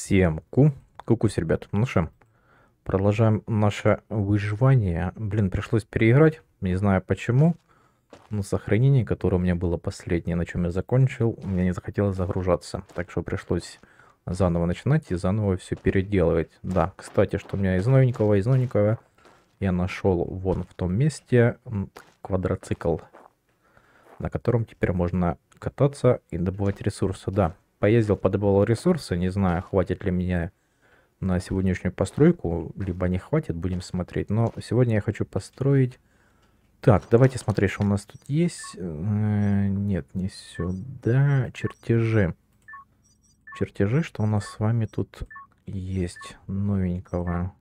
Всем кукусь, ребят. Ну что, продолжаем наше выживание. Блин, пришлось переиграть. Не знаю почему. Но сохранение, которое у меня было последнее, на чем я закончил, у меня не захотелось загружаться. Так что пришлось заново начинать и заново все переделывать. Да, кстати, что у меня из новенького, я нашел вон в том месте квадроцикл, на котором теперь можно кататься и добывать ресурсы. Да, поездил, подобывал ресурсы. Не знаю, хватит ли меня на сегодняшнюю постройку, либо не хватит, будем смотреть. Но сегодня я хочу построить... Так, давайте смотреть, что у нас тут есть. Нет, не сюда. Чертежи. Чертежи, что у нас с вами тут есть новенького.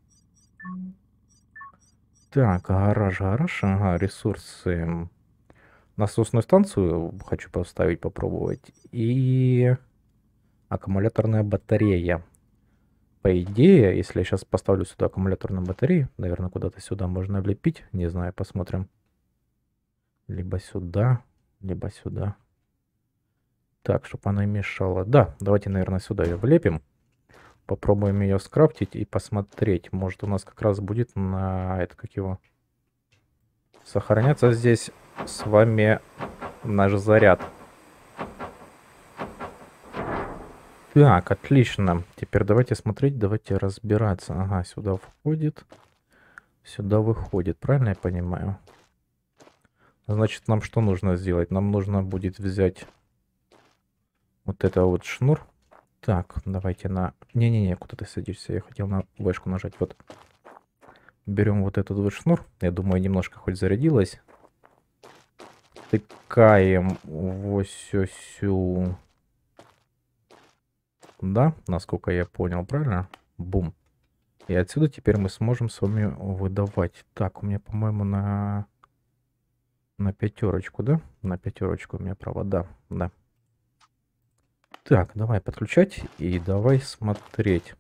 Так, гараж. Ага, ресурсы. Насосную станцию хочу поставить, попробовать. И аккумуляторная батарея. По идее, если я сейчас поставлю сюда аккумуляторную батарею, наверное, куда-то сюда можно влепить. Не знаю, посмотрим. Либо сюда, либо сюда. Так, чтобы она мешала. Да, давайте, наверное, сюда ее влепим. Попробуем ее скрафтить и посмотреть. Может, у нас как раз будет на это, как его, сохраняться здесь с вами наш заряд. Так, отлично. Теперь давайте смотреть, давайте разбираться. Ага, сюда входит, сюда выходит. Правильно я понимаю? Значит, нам что нужно сделать? Нам нужно будет взять вот это вот шнур. Так, давайте на... Не-не-не, куда ты садишься? Я хотел на вешку нажать. Вот. Берем вот этот вот шнур. Я думаю, немножко хоть зарядилась. Тыкаем вот сю. Да, насколько я понял, правильно? Бум. И отсюда теперь мы сможем с вами выдавать. Так, у меня, по-моему, на пятерочку, да? На пятерочку у меня провода, да. Так, давай подключать и давай смотреть.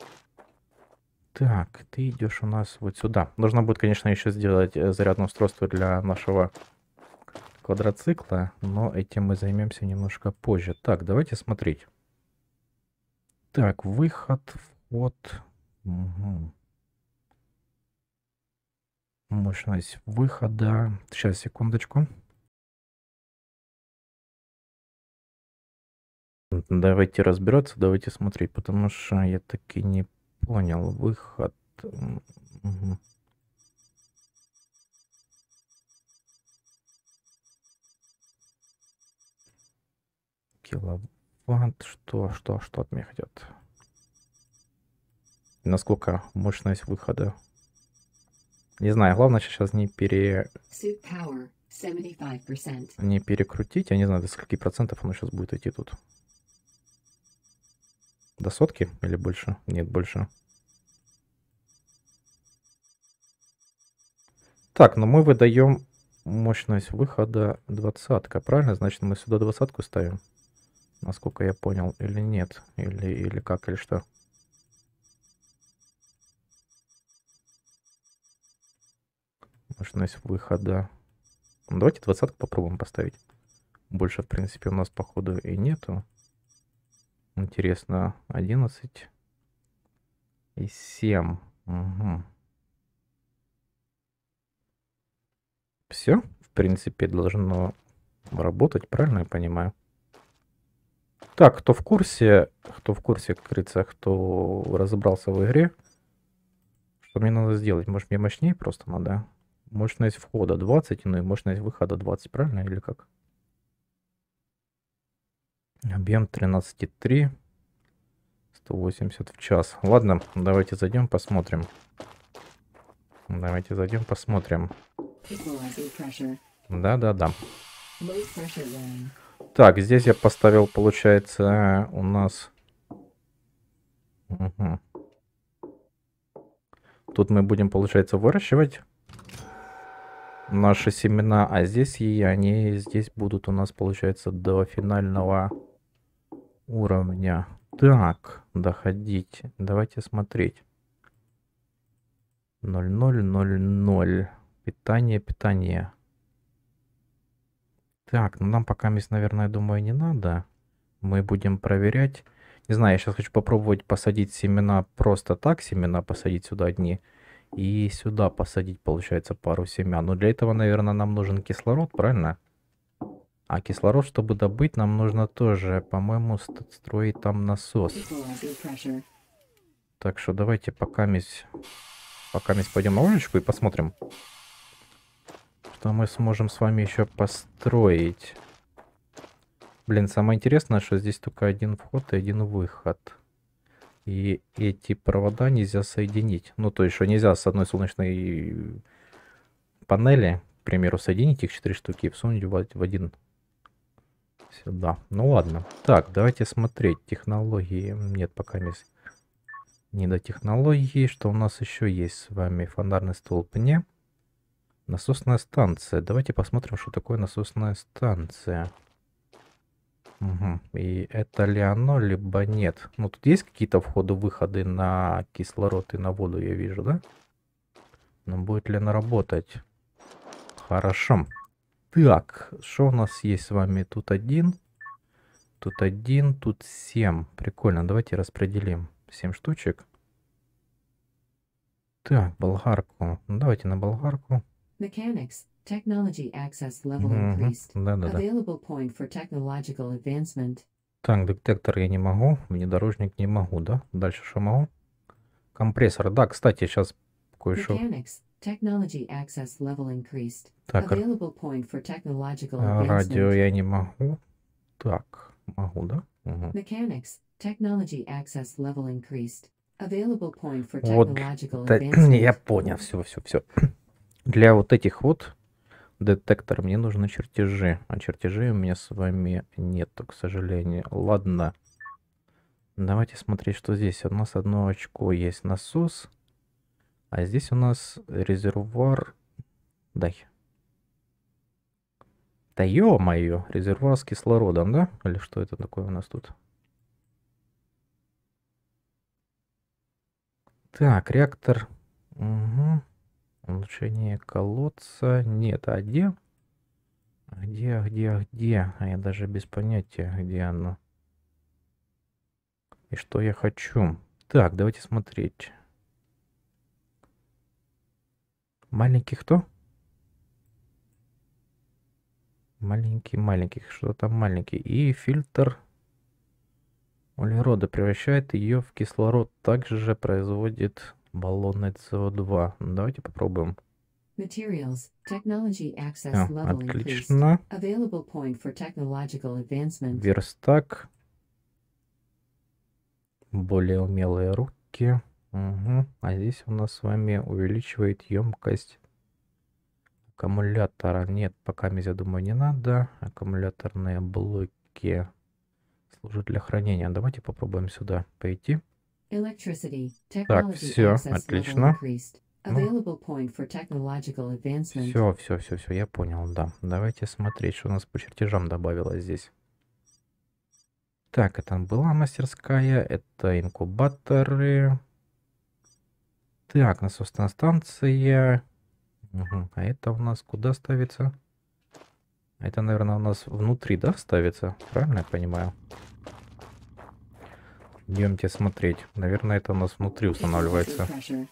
Так, ты идешь у нас вот сюда. Нужно будет, конечно, еще сделать зарядное устройство для нашего квадроцикла, но этим мы займемся немножко позже. Так, давайте смотреть. Так, выход, вход. Угу. Мощность выхода. Сейчас, секундочку. Давайте разбираться, давайте смотреть, потому что я таки не понял. Выход. Угу. Киловатт. Что от меня хотят? Насколько мощность выхода? Не знаю, главное сейчас не перекрутить. Я не знаю, до скольки процентов оно сейчас будет идти тут. До сотки или больше? Нет, больше. Так, но мы выдаем мощность выхода 20-ка, правильно? Значит, мы сюда 20-ку ставим. Насколько я понял, или нет? Или как, или что? Мощность выхода. Ну, давайте 20-ку попробуем поставить. Больше, в принципе, у нас, походу, и нету. Интересно, 11 и 7. Угу. Все, в принципе, должно работать, правильно я понимаю? Так, кто в курсе, как говорится, кто разобрался в игре, что мне надо сделать? Может, мне мощнее просто надо? Мощность входа 20, ну и мощность выхода 20, правильно или как? Объем 13,3, 180 в час. Ладно, давайте зайдем, посмотрим. Давайте зайдем, посмотрим. Да. Так, здесь я поставил, получается, у нас... Угу. Тут мы будем, получается, выращивать наши семена, а здесь и они здесь будут у нас, получается, до финального уровня. Так, доходить. Давайте смотреть. 0,0, Питание. Так, ну нам пока, наверное, думаю, не надо. Мы будем проверять. Не знаю, я сейчас хочу попробовать посадить семена просто так, семена посадить сюда одни. И сюда посадить, получается, пару семян. Но для этого, наверное, нам нужен кислород, правильно? А кислород, чтобы добыть, нам нужно тоже, по-моему, строить там насос. Так что давайте пока пойдем на уличку и посмотрим, что мы сможем с вами еще построить. Блин, самое интересное, что здесь только один вход и один выход. И эти провода нельзя соединить. Ну, то есть, что нельзя с одной солнечной панели, к примеру, соединить их 4 штуки и всунуть в один сюда. Ну ладно. Так, давайте смотреть. Технологии. Нет, пока не до технологии. Что у нас еще есть с вами? Фонарный столб. Не. Насосная станция. Давайте посмотрим, что такое насосная станция. Угу. И это ли оно, либо нет. Ну, тут есть какие-то входы-выходы на кислород и на воду, я вижу, да? Но будет ли она работать? Хорошо. Так, что у нас есть с вами? Тут один, тут 7. Прикольно, давайте распределим 7 штучек. Так, болгарку. Ну, давайте на болгарку. Mechanics, technology access level increased. Да-да-да. Available point for technological advancement. Так, детектор я не могу, внедорожник не могу, да? Дальше что могу? Компрессор, да, кстати, сейчас кое-что. Mechanics, technology access level increased. Так, Available point for technological advancement. радио я не могу. Так, могу, да? Угу. Mechanics, technology access level increased. Available point for Вот, technological я advancement. понял, все. Для вот этих вот детекторов мне нужны чертежи, а чертежей у меня с вами нету, к сожалению. Ладно, давайте смотреть, что здесь. У нас одно очко есть насос, а здесь у нас резервуар. Дай. Да ё-моё, резервуар с кислородом, да? Или что это такое у нас тут? Так, реактор. Угу. Улучшение колодца. Нет, а где? Где? А я даже без понятия, где оно. И что я хочу. Так, давайте смотреть. Маленький кто? Маленький. Что там маленький? И фильтр углерода превращает ее в кислород. Также производит баллоны СО2. Давайте попробуем. Materials, technology access level increased. Отлично. Available point for technological advancement. Верстак. Более умелые руки. Угу. А здесь у нас с вами увеличивает емкость аккумулятора. Нет, пока, я думаю, не надо. Аккумуляторные блоки служат для хранения. Давайте попробуем сюда пойти. Electricity, Так, technology все, access level отлично. increased. Available point for technological advancement. Все, я понял, да. Давайте смотреть, что у нас по чертежам добавилось здесь. Так, это была мастерская, это инкубаторы. Так, насосная станция. Угу. А это у нас куда ставится? Это, наверное, у нас внутри, да, ставится? Правильно я понимаю? Идемте смотреть. Наверное, это у нас внутри устанавливается.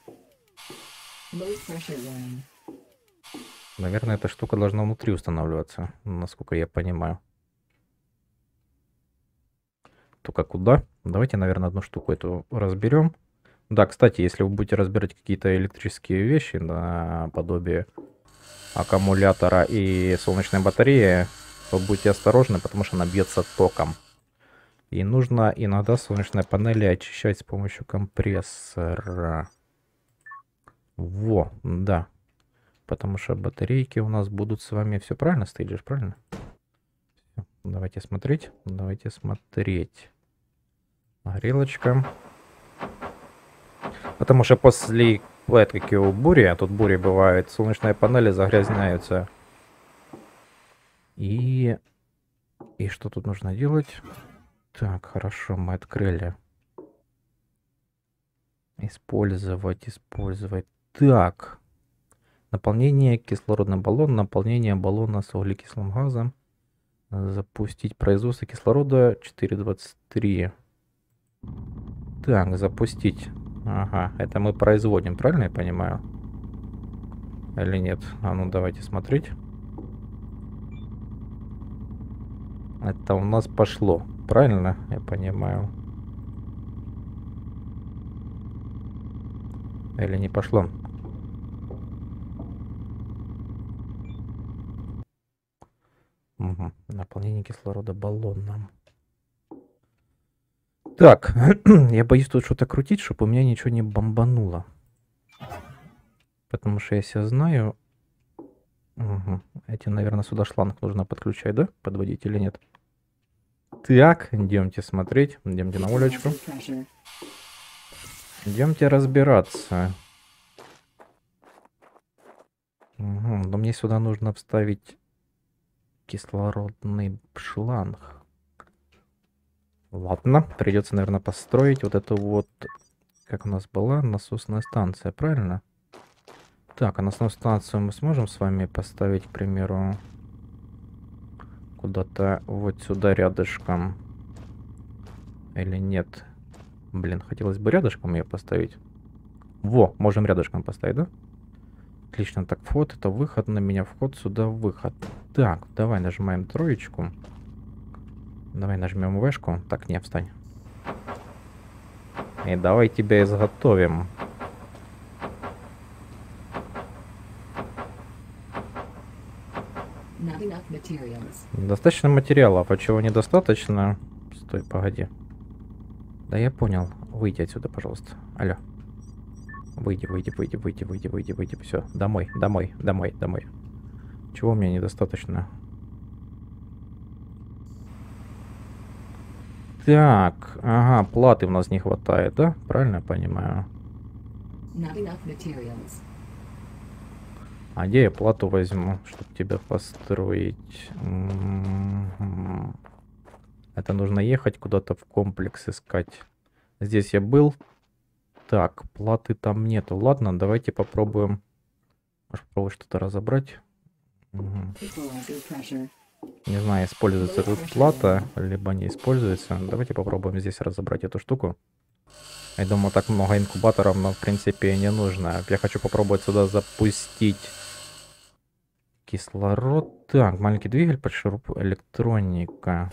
Наверное, эта штука должна внутри устанавливаться, насколько я понимаю. Только куда? Давайте, наверное, одну штуку эту разберем. Да, кстати, если вы будете разбирать какие-то электрические вещи наподобие аккумулятора и солнечной батареи, то будьте осторожны, потому что она бьется током. И нужно иногда солнечные панели очищать с помощью компрессора. Во, да. Потому что батарейки у нас будут с вами... Все правильно стоишь, правильно? Давайте смотреть. Грелочка. Потому что после бури, а тут бури бывают, солнечные панели загрязняются. И что тут нужно делать? Так, хорошо, мы открыли. Использовать. Так. Наполнение кислородный баллон, наполнение баллона с углекислым газом. Запустить производство кислорода 4,23. Так, запустить. Ага, это мы производим, правильно я понимаю? Или нет? А ну давайте смотреть. Это у нас пошло, правильно я понимаю? Или не пошло? Угу. Наполнение кислорода баллоном. Так, я боюсь тут что-то крутить, чтобы у меня ничего не бомбануло. Потому что я себя знаю. Угу. Эти, наверное, сюда шланг нужно подключать, да? Подводить или нет? Так, идемте смотреть. Идемте на улочку. Идемте разбираться. Угу. Но мне сюда нужно вставить кислородный шланг. Ладно, придется, наверное, построить вот эту вот, как у нас была, насосная станция, правильно? Так, а насосную станцию мы сможем с вами поставить, к примеру, куда-то вот сюда рядышком? Или нет? Блин, хотелось бы рядышком ее поставить. Во, можем рядышком поставить, да? Отлично, так, вход, это выход на меня, вход сюда, выход. Так, давай нажимаем троечку. Давай нажмем вешку. Так, не, встань. И давай тебя изготовим. Достаточно материалов. А чего недостаточно? Стой, погоди. Да я понял. Выйди отсюда, пожалуйста. Алло. Выйди, выйди, выйди, выйди, выйди, выйди, выйди. Все, домой, домой, домой, домой. Чего мне недостаточно? Так, ага, платы у нас не хватает, да? Правильно я понимаю? А где я плату возьму, чтобы тебя построить? Это нужно ехать куда-то в комплекс искать. Здесь я был. Так, платы там нету. Ладно, давайте попробуем. Может, попробовать что-то разобрать. Угу. Не знаю, используется тут плата, либо не используется. Давайте попробуем здесь разобрать эту штуку. Я думаю, так много инкубаторов, но в принципе не нужно. Я хочу попробовать сюда запустить кислород. Так, маленький двигатель под шуруп, электроника.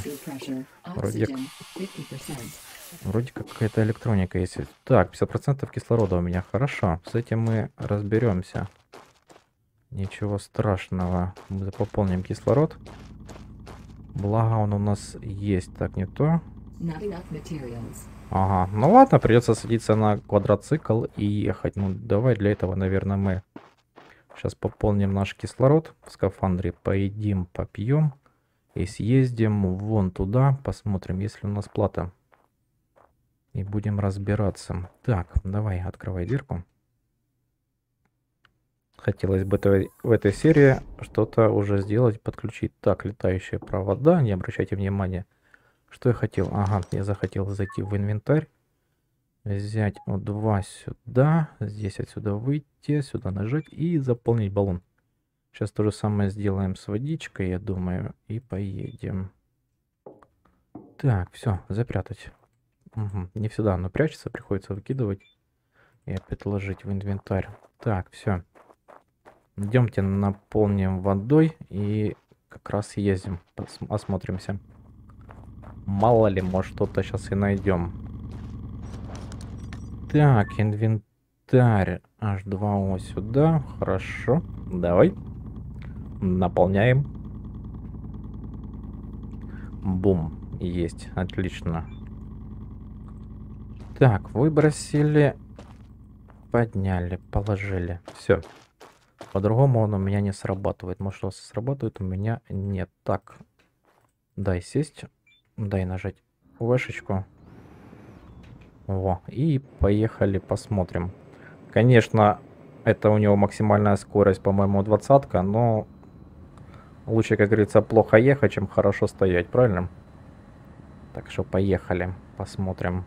Вроде как какая-то электроника есть. Так, 50% кислорода у меня. Хорошо, с этим мы разберемся. Ничего страшного. Мы пополним кислород. Благо он у нас есть. Так, не то. Ага, ну ладно, придется садиться на квадроцикл и ехать. Ну, давай для этого, наверное, мы сейчас пополним наш кислород в скафандре. Поедим, попьем и съездим вон туда. Посмотрим, есть ли у нас плата. И будем разбираться. Так, давай, открывай дверку. Хотелось бы в этой серии что-то уже сделать, подключить. Так, летающие провода, не обращайте внимания. Что я хотел? Ага, я захотел зайти в инвентарь. Взять О2 сюда. Здесь отсюда выйти, сюда нажать и заполнить баллон. Сейчас то же самое сделаем с водичкой, я думаю. И поедем. Так, все, запрятать. Угу. Не всегда оно прячется, приходится выкидывать. И опять ложить в инвентарь. Так, все. Идемте наполним водой и как раз ездим, осмотримся. Мало ли, может что-то сейчас и найдем. Так, инвентарь H2O сюда, хорошо. Давай, наполняем. Бум, есть, отлично. Так, выбросили, подняли, положили, все. По-другому он у меня не срабатывает. Может, что срабатывает, у меня нет. Так, дай сесть. Дай нажать вешечку. Во, и поехали, посмотрим. Конечно, это у него максимальная скорость, по-моему, 20-ка, но лучше, как говорится, плохо ехать, чем хорошо стоять, правильно? Так что поехали, посмотрим.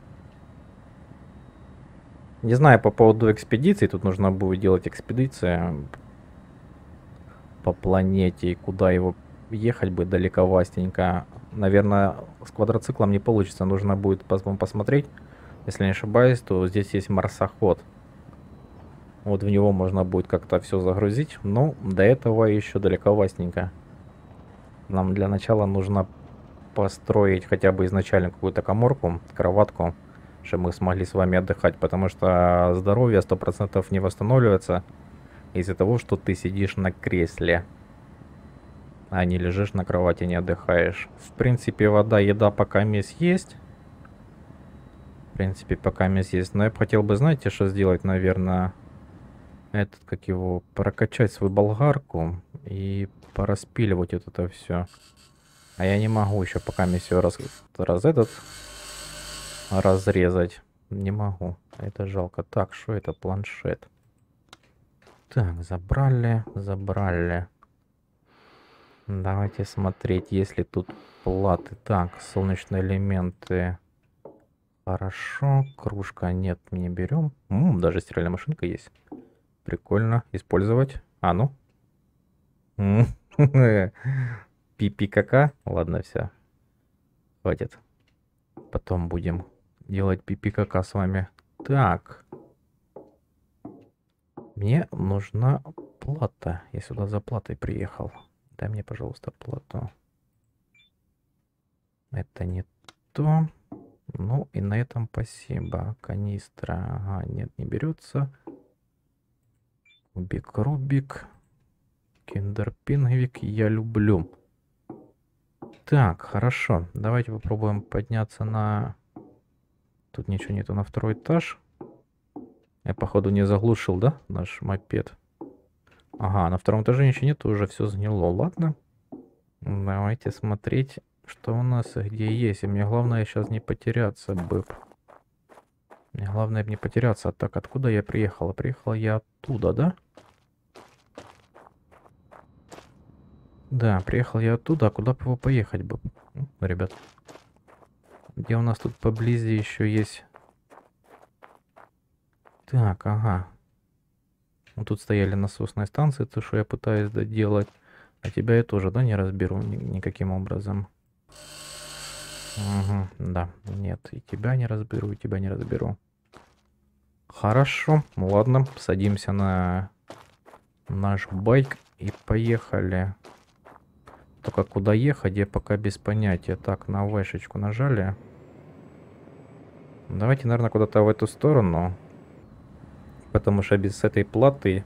Не знаю по поводу экспедиции, тут нужно будет делать экспедиции по планете, и куда его ехать бы далековастенько. Наверное, с квадроциклом не получится, нужно будет посмотреть, Если не ошибаюсь, то здесь есть марсоход. Вот в него можно будет как-то все загрузить. Но до этого еще далековастенько. Нам для начала нужно построить хотя бы изначально какую-то каморку, кроватку, чтобы мы смогли с вами отдыхать. Потому что здоровье 100% не восстанавливается из-за того, что ты сидишь на кресле, а не лежишь на кровати, не отдыхаешь. В принципе, вода, еда пока есть. В принципе, пока есть. Но я бы хотел бы, знаете, что сделать, наверное, этот, как его, прокачать свою болгарку и пораспиливать вот это все. А я не могу еще пока все разрезать. Не могу. Это жалко. Так, что это? Планшет. Так, забрали. Давайте смотреть, есть ли тут платы. Так, солнечные элементы. Хорошо. Кружка нет, не берем. Даже стиральная машинка есть. Прикольно. Использовать. А ну. Пипи-кака. Ладно, все. Хватит. Потом будем делать пипи-кака с вами. Так. Мне нужна плата. Я сюда за платой приехал. Дай мне, пожалуйста, плату. Это не то. Ну и на этом спасибо. Канистра. Ага, нет, не берется. Рубик. Киндер-пингвик я люблю. Так, хорошо. Давайте попробуем подняться на... Тут ничего нету, на второй этаж. Я, походу, не заглушил, да, наш мопед? Ага, на втором этаже ничего нету, уже все сгнило. Ладно. Давайте смотреть, что у нас и где есть. И мне главное сейчас не потеряться, бэп. Мне главное не потеряться. Так, откуда я приехал? Приехал я оттуда, да? Да, приехал я оттуда. А куда бы его поехать бы? Ребят. Где у нас тут поблизости еще есть... Так, ага. Вот тут стояли насосные станции, то, что я пытаюсь доделать. А тебя я тоже, да, не разберу никаким образом. Угу, да, нет, и тебя не разберу, и тебя не разберу. Хорошо, ладно, садимся на наш байк и поехали. Только куда ехать, я пока без понятия. Так, на вешечку нажали. Давайте, наверное, куда-то в эту сторону. Потому что без этой платы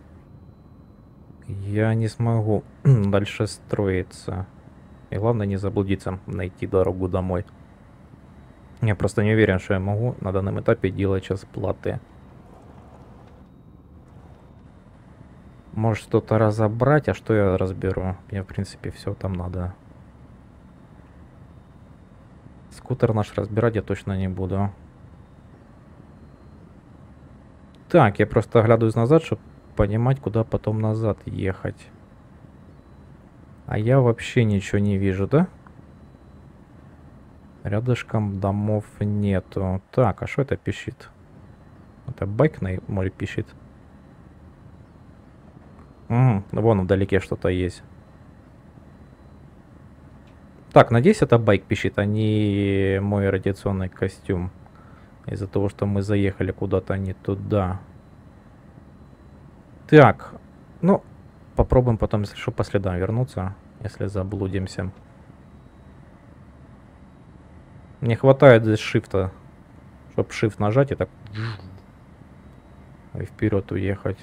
я не смогу дальше строиться. И главное не заблудиться, найти дорогу домой. Я просто не уверен, что я могу на данном этапе делать сейчас платы. Может что-то разобрать, а что я разберу? Мне, в принципе, все там надо. Скутер наш разбирать я точно не буду. Так, я просто оглядываюсь назад, чтобы понимать, куда потом назад ехать. А я вообще ничего не вижу, да? Рядышком домов нету. Так, а что это пищит? Это байк на море пищит. Вон вдалеке что-то есть. Так, надеюсь, это байк пищит, а не мой радиационный костюм. Из-за того, что мы заехали куда-то не туда. Так, ну, попробуем потом, если что, по следам вернуться, если заблудимся. Не хватает здесь шифта, чтобы shift нажать и так и вперед уехать.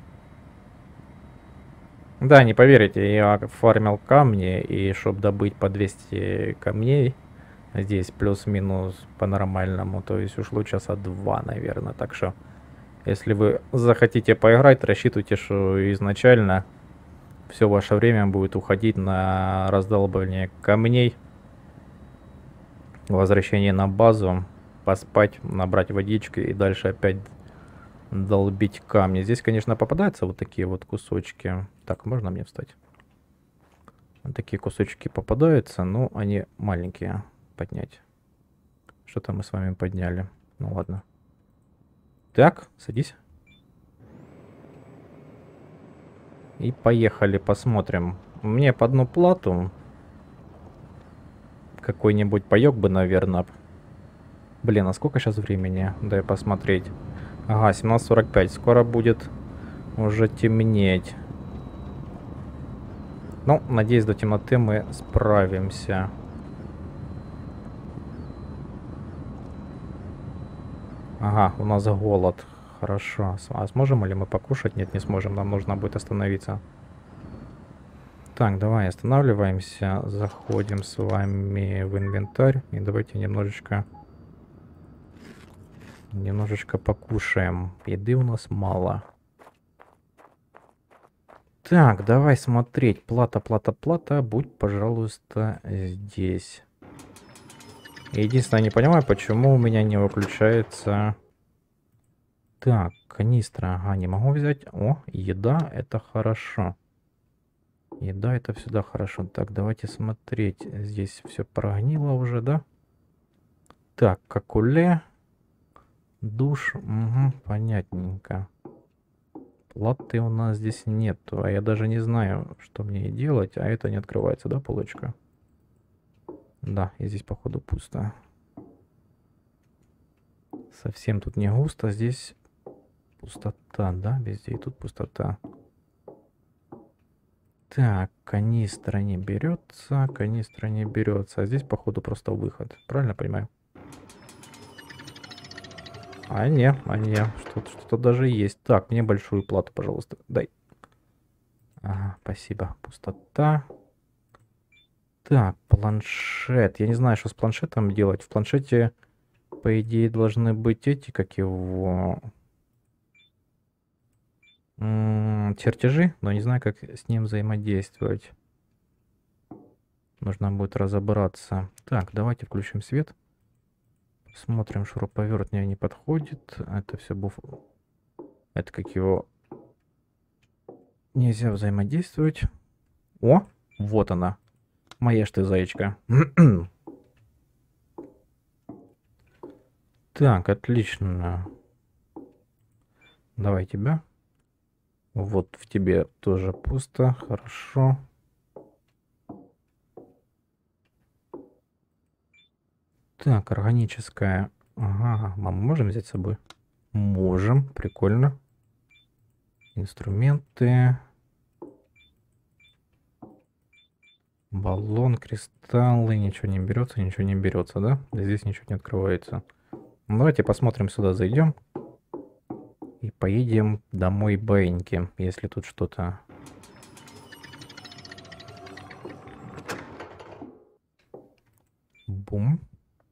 Да, не поверите, я фармил камни, и чтобы добыть по 200 камней, здесь плюс-минус по-нормальному, то есть ушло часа 2, наверное. Так что, если вы захотите поиграть, рассчитывайте, что изначально все ваше время будет уходить на раздолбывание камней, возвращение на базу, поспать, набрать водички и дальше опять долбить камни. Здесь, конечно, попадаются вот такие вот кусочки. Так, можно мне встать? Вот такие кусочки попадаются, но они маленькие. Поднять. Что-то мы с вами подняли. Ну ладно. Так, садись. И поехали, посмотрим. Мне по одну плату какой-нибудь паёк бы, наверное. Блин, а сколько сейчас времени? Дай посмотреть. Ага, 17:45. Скоро будет уже темнеть. Ну, надеюсь, до темноты мы справимся. Ага, у нас голод. Хорошо. А сможем ли мы покушать? Нет, не сможем. Нам нужно будет остановиться. Так, давай останавливаемся. Заходим с вами в инвентарь. И давайте немножечко покушаем. Еды у нас мало. Так, давай смотреть. Плата, плата, плата. Будь, пожалуйста, здесь. Единственное, не понимаю, почему у меня не выключается... Так, канистра. Ага, не могу взять. О, еда, это хорошо. Еда, это всегда хорошо. Так, давайте смотреть. Здесь все прогнило уже, да? Так, какуле. Душ. Угу, понятненько. Платы у нас здесь нету. А я даже не знаю, что мне делать. А это не открывается, да, полочка? Да, и здесь, походу, пусто. Совсем тут не густо. Здесь пустота, да? Везде и тут пустота. Так, канистра не берется. Канистра не берется. А здесь, походу, просто выход. Правильно понимаю? А не. Что-то даже есть. Так, мне большую плату, пожалуйста, дай. Ага, спасибо. Пустота. Так, планшет. Я не знаю, что с планшетом делать. В планшете, по идее, должны быть эти, как его... чертежи, но не знаю, как с ним взаимодействовать. Нужно будет разобраться. Так, давайте включим свет. Смотрим, шуруповерт мне не подходит. Это все Это как его... Нельзя взаимодействовать. О, вот она. Моя ж ты, заячка. Так, отлично. Давай тебя. Вот в тебе тоже пусто. Хорошо. Так, органическая. Ага, мы можем взять с собой? Можем, прикольно. Инструменты. Баллон, кристаллы. Ничего не берется, да? Здесь ничего не открывается. Ну, давайте посмотрим сюда, зайдем. И поедем домой баиньки, если тут что-то... Бум.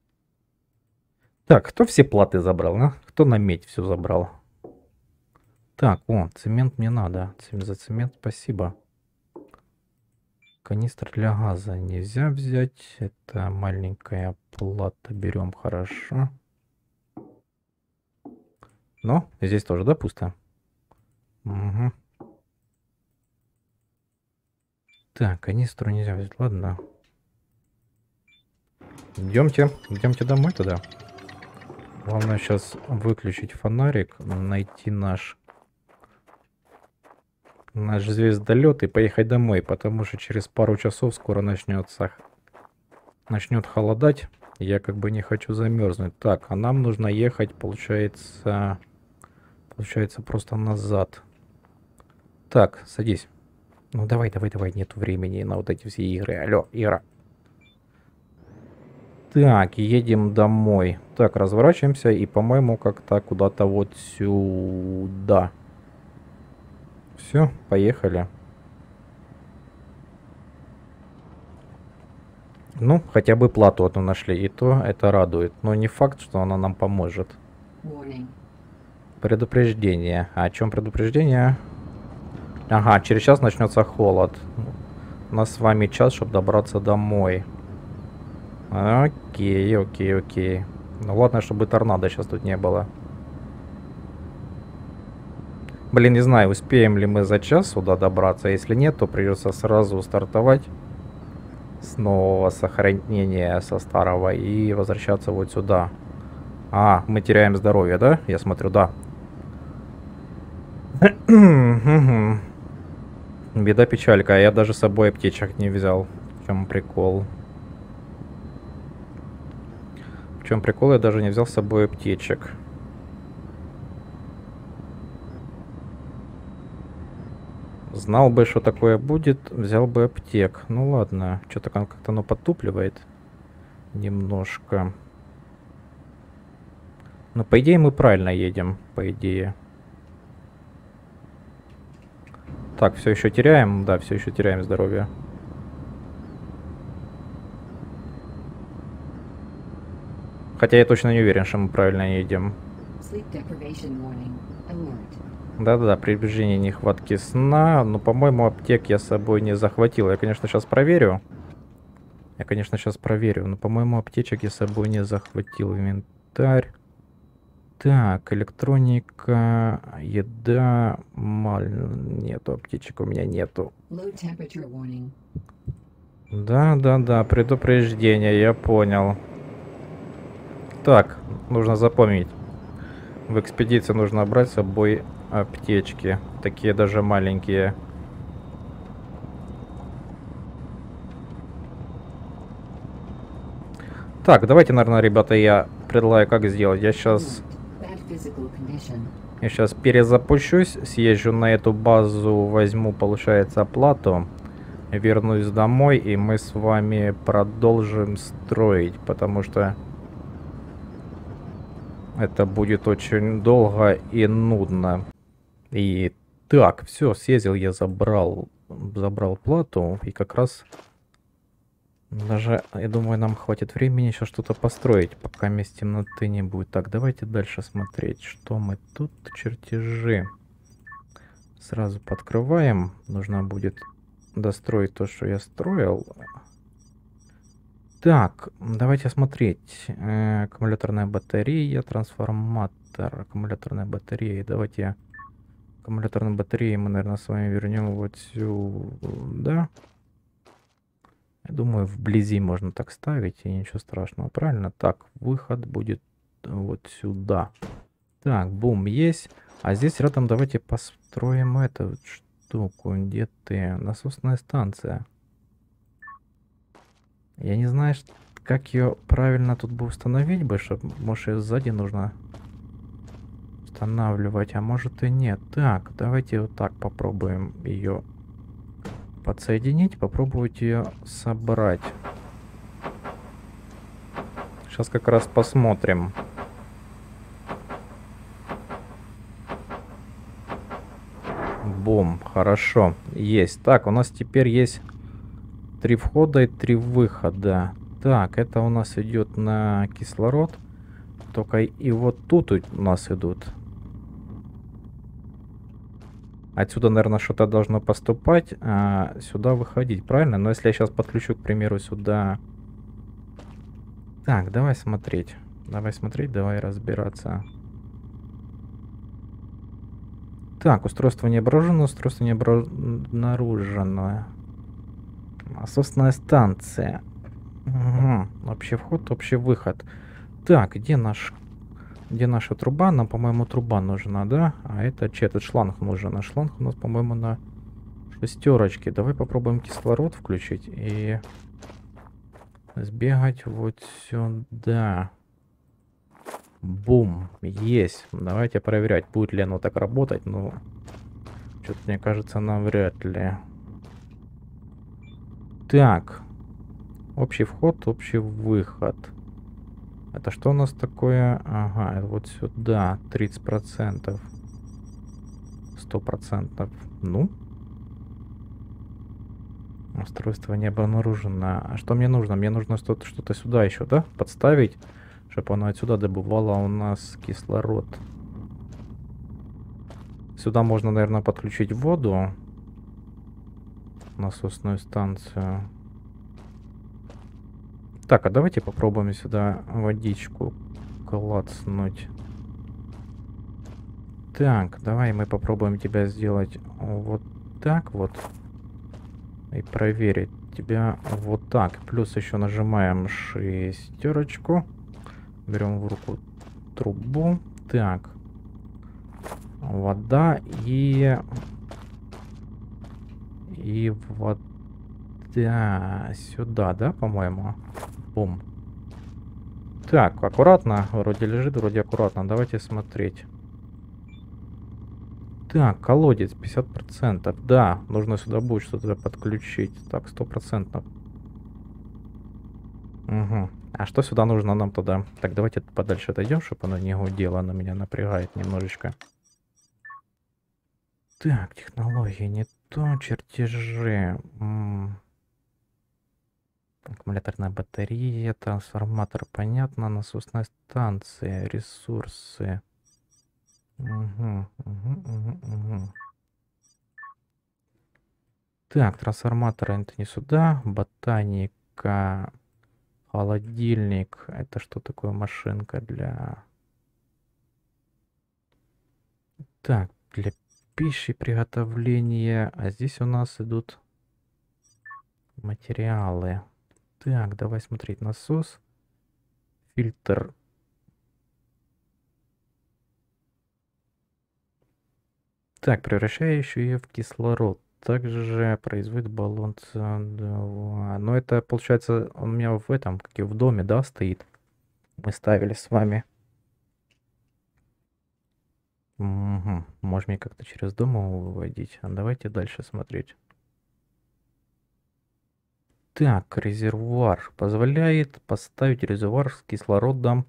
Так, кто все платы забрал, а? Кто на медь все забрал? Так, о, цемент мне надо. За цемент спасибо. Канистр для газа нельзя взять. Это маленькая плата. Берем, хорошо. Но здесь тоже, да, пусто? Угу. Так, канистру нельзя взять, ладно. Идемте домой тогда. Главное сейчас выключить фонарик, найти наш звездолет и поехать домой, потому что через пару часов скоро начнет холодать. Я как бы не хочу замерзнуть. Так, а нам нужно ехать, получается просто назад. Так, садись. Ну давай, нету времени на вот эти все игры. Алло, Ира. Так, едем домой. Так, разворачиваемся и, по-моему, как-то куда-то вот сюда. Все, поехали. Ну, хотя бы плату одну нашли, и то это радует. Но не факт, что она нам поможет. Предупреждение. А о чем предупреждение? Ага, через час начнется холод. У нас с вами час, чтобы добраться домой. Окей. Ну ладно, чтобы торнадо сейчас тут не было. Блин, не знаю, успеем ли мы за час сюда добраться. Если нет, то придется сразу стартовать с нового сохранения со старого и возвращаться вот сюда. А, мы теряем здоровье, да? Я смотрю, да. Беда печалька, я даже с собой аптечек не взял. В чем прикол? В В чем прикол, я даже не взял с собой аптечек. Знал бы, что такое будет, взял бы аптек. Ну ладно, что-то как-то оно подтупливает немножко. Но по идее мы правильно едем, по идее. Так, все еще теряем, да, все еще теряем здоровье. Хотя я точно не уверен, что мы правильно едем. Да-да-да, приближение нехватки сна. Но, по-моему, аптек я с собой не захватил. Я, конечно, сейчас проверю. Но, по-моему, аптечек я с собой не захватил. Инвентарь. Так, электроника, еда. Нету аптечек, у меня нету. Да-да-да, предупреждение, я понял. Так, нужно запомнить. В экспедиции нужно брать с собой аптечки. Такие даже маленькие. Так, давайте, наверное, ребята, я предлагаю, как сделать. Я сейчас перезапущусь, съезжу на эту базу, возьму, получается, оплату. Вернусь домой, и мы с вами продолжим строить, потому что это будет очень долго и нудно. И так, все, съездил, я забрал плату, и как раз даже, я думаю, нам хватит времени еще что-то построить, пока темноты не будет. Так, давайте дальше смотреть, что мы тут, чертежи. Сразу подкрываем, нужно будет достроить то, что я строил. Так, давайте смотреть. Аккумуляторная батарея, трансформатор, аккумуляторная батарея. Давайте аккумуляторную батарею мы, наверное, с вами вернем вот сюда. Я думаю, вблизи можно так ставить, и ничего страшного, правильно? Так, выход будет вот сюда. Так, бум, есть. А здесь рядом давайте построим эту штуку. Где ты? Насосная станция. Я не знаю, как ее правильно тут бы установить бы, чтобы, может, ее сзади нужно устанавливать, а может и нет. Так, давайте вот так попробуем ее подсоединить, попробовать ее собрать. Сейчас как раз посмотрим. Бум, хорошо, есть. Так, у нас теперь есть 3 входа и 3 выхода. Так, это у нас идет на кислород. Только и вот тут у нас идут. Отсюда, наверное, что-то должно поступать, а сюда выходить, правильно? Но если я сейчас подключу, к примеру, сюда... Так, давай смотреть. Давай разбираться. Так, устройство не обнаружено, устройство не обнаружено. Насосная станция. Угу. Общий вход, общий выход. Так, где наша труба? Нам, по-моему, труба нужна, да? А это этот шланг нужен. А шланг у нас, по-моему, на 6. Давай попробуем кислород включить и сбегать вот сюда. Бум, есть. Давайте проверять, будет ли оно так работать. Ну, что-то мне кажется, навряд ли. Так, общий вход, общий выход. Это что у нас такое? Ага, вот сюда 30%. 100%. Ну. Устройство не обнаружено. А что мне нужно? Мне нужно что-то сюда еще, да? Подставить, чтобы оно отсюда добывало у нас кислород. Сюда можно, наверное, подключить воду. Насосную станцию. Так, а давайте попробуем сюда водичку клацнуть. Так, давай мы попробуем тебя сделать вот так вот. И проверить тебя вот так. Плюс еще нажимаем 6. Берем в руку трубу. Так. Вода и вода сюда, да, по-моему? Бум. Так, аккуратно. Вроде лежит, вроде аккуратно. Давайте смотреть. Так, колодец 50%. Да, нужно сюда будет что-то подключить. Так, 100%. Угу. А что сюда нужно нам туда? Так, давайте подальше отойдем, чтобы оно не гудело. Оно меня напрягает немножечко. Так, технологии не то, чертежи. Аккумуляторная батарея, трансформатор, понятно, насосная станция, ресурсы. Угу. Так, трансформатор это не сюда, ботаника, холодильник. Это что такое машинка для... Так, для пищи приготовления. А здесь у нас идут материалы. Так, давай смотреть. Насос, фильтр. Так, превращающий ее в кислород. Также производит баллон СО2. Но это, получается, у меня в этом, как и в доме, да, стоит. Мы ставили с вами. Угу. Можем мне как-то через дом его выводить. А давайте дальше смотреть. Так, резервуар. Позволяет поставить резервуар с кислородом.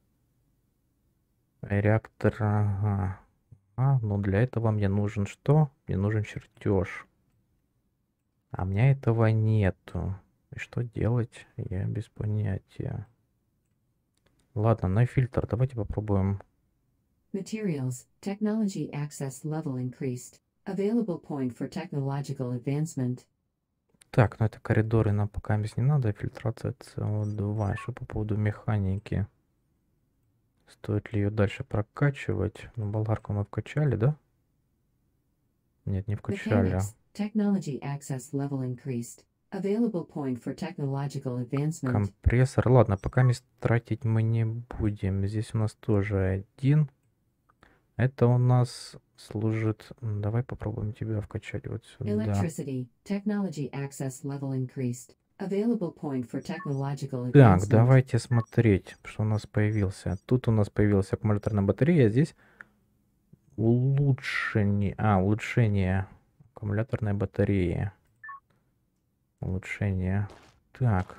Реактор. Ага. Ну для этого мне нужен что? Мне нужен чертеж. А у меня этого нету. И что делать? Я без понятия. Ладно, на фильтр. Давайте попробуем. Materials, technology access level increased. Available point for technological advancement. Так, ну это коридоры нам пока здесь не надо. Фильтрация СО2. Что по поводу механики? Стоит ли ее дальше прокачивать? Ну, болгарку мы вкачали, да? Нет, не вкачали. Mechanics, technology access level increased. Available point for technological advancement. Компрессор. Ладно, пока мест тратить мы не будем. Здесь у нас тоже один. Это у нас служит... Давай попробуем тебя вкачать вот сюда. Electricity, technology access level increased. Available point for technological Так, advancement. давайте смотреть, что у нас появился. Тут у нас появилась аккумуляторная батарея, а здесь улучшение. Улучшение аккумуляторной батареи. Улучшение. Так.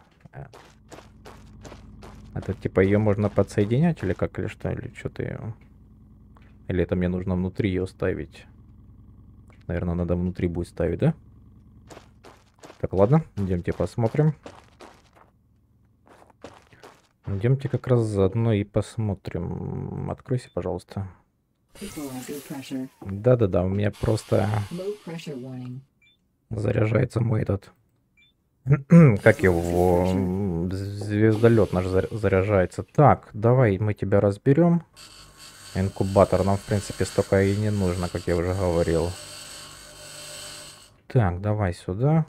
Это типа ее можно подсоединять или как, или что, или что-то ее... Или это мне нужно внутри ее ставить? Наверное, надо внутри будет ставить, да? Так, ладно, идемте посмотрим. Идемте как раз заодно и посмотрим. Откройся, пожалуйста. Да-да-да, у меня просто заряжается мой этот... Как его? Звездолет наш заряжается. Так, давай мы тебя разберем. Инкубатор нам, в принципе, столько и не нужно, как я уже говорил. Так, давай сюда.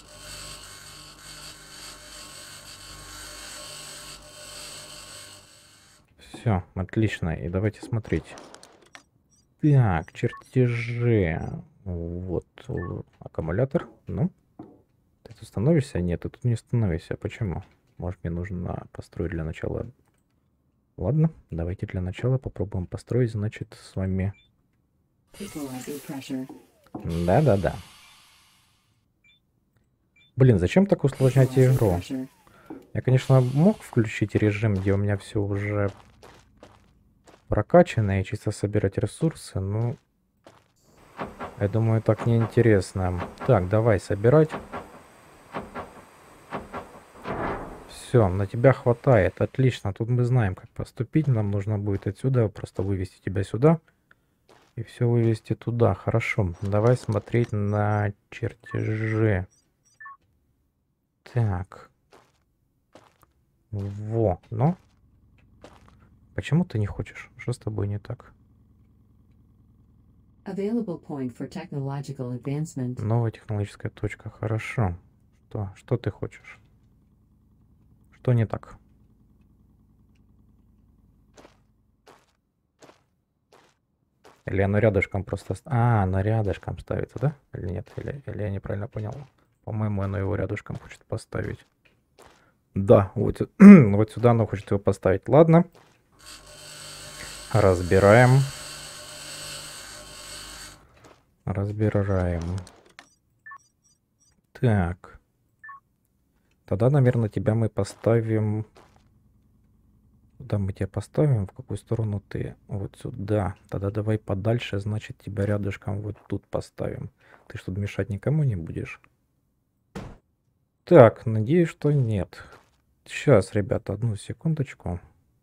Все, отлично. И давайте смотреть. Так, чертежи. Вот аккумулятор. Ну, ты тут становишься? Нет, ты тут не становишься. Почему? Может, мне нужно построить для начала... Ладно, давайте для начала попробуем построить, значит, с вами... Да-да-да. Блин, зачем так усложнять игру? Я, конечно, мог включить режим, где у меня все уже прокачано и чисто собирать ресурсы, но... Я думаю, так неинтересно. Так, давай собирать. Все, на тебя хватает. Отлично. Тут мы знаем, как поступить. Нам нужно будет отсюда просто вывести тебя сюда. И все вывести туда. Хорошо. Давай смотреть на чертежи. Так. Во. Ну. Почему ты не хочешь? Что с тобой не так? Available point for technological advancement. Новая технологическая точка. Хорошо. Что ты хочешь? Что не так? Или оно рядышком просто... оно рядышком ставится, да? Или нет? Или я неправильно понял? По-моему, оно его рядышком хочет поставить. Да, вот, вот сюда она хочет его поставить. Ладно. Разбираем. Разбираем. Так. Тогда, наверное, тебя мы поставим... Куда мы тебя поставим? В какую сторону ты? Вот сюда. Тогда давай подальше, значит, тебя рядышком вот тут поставим. Ты что, мешать никому не будешь? Так, надеюсь, что нет. Сейчас, ребята, одну секундочку.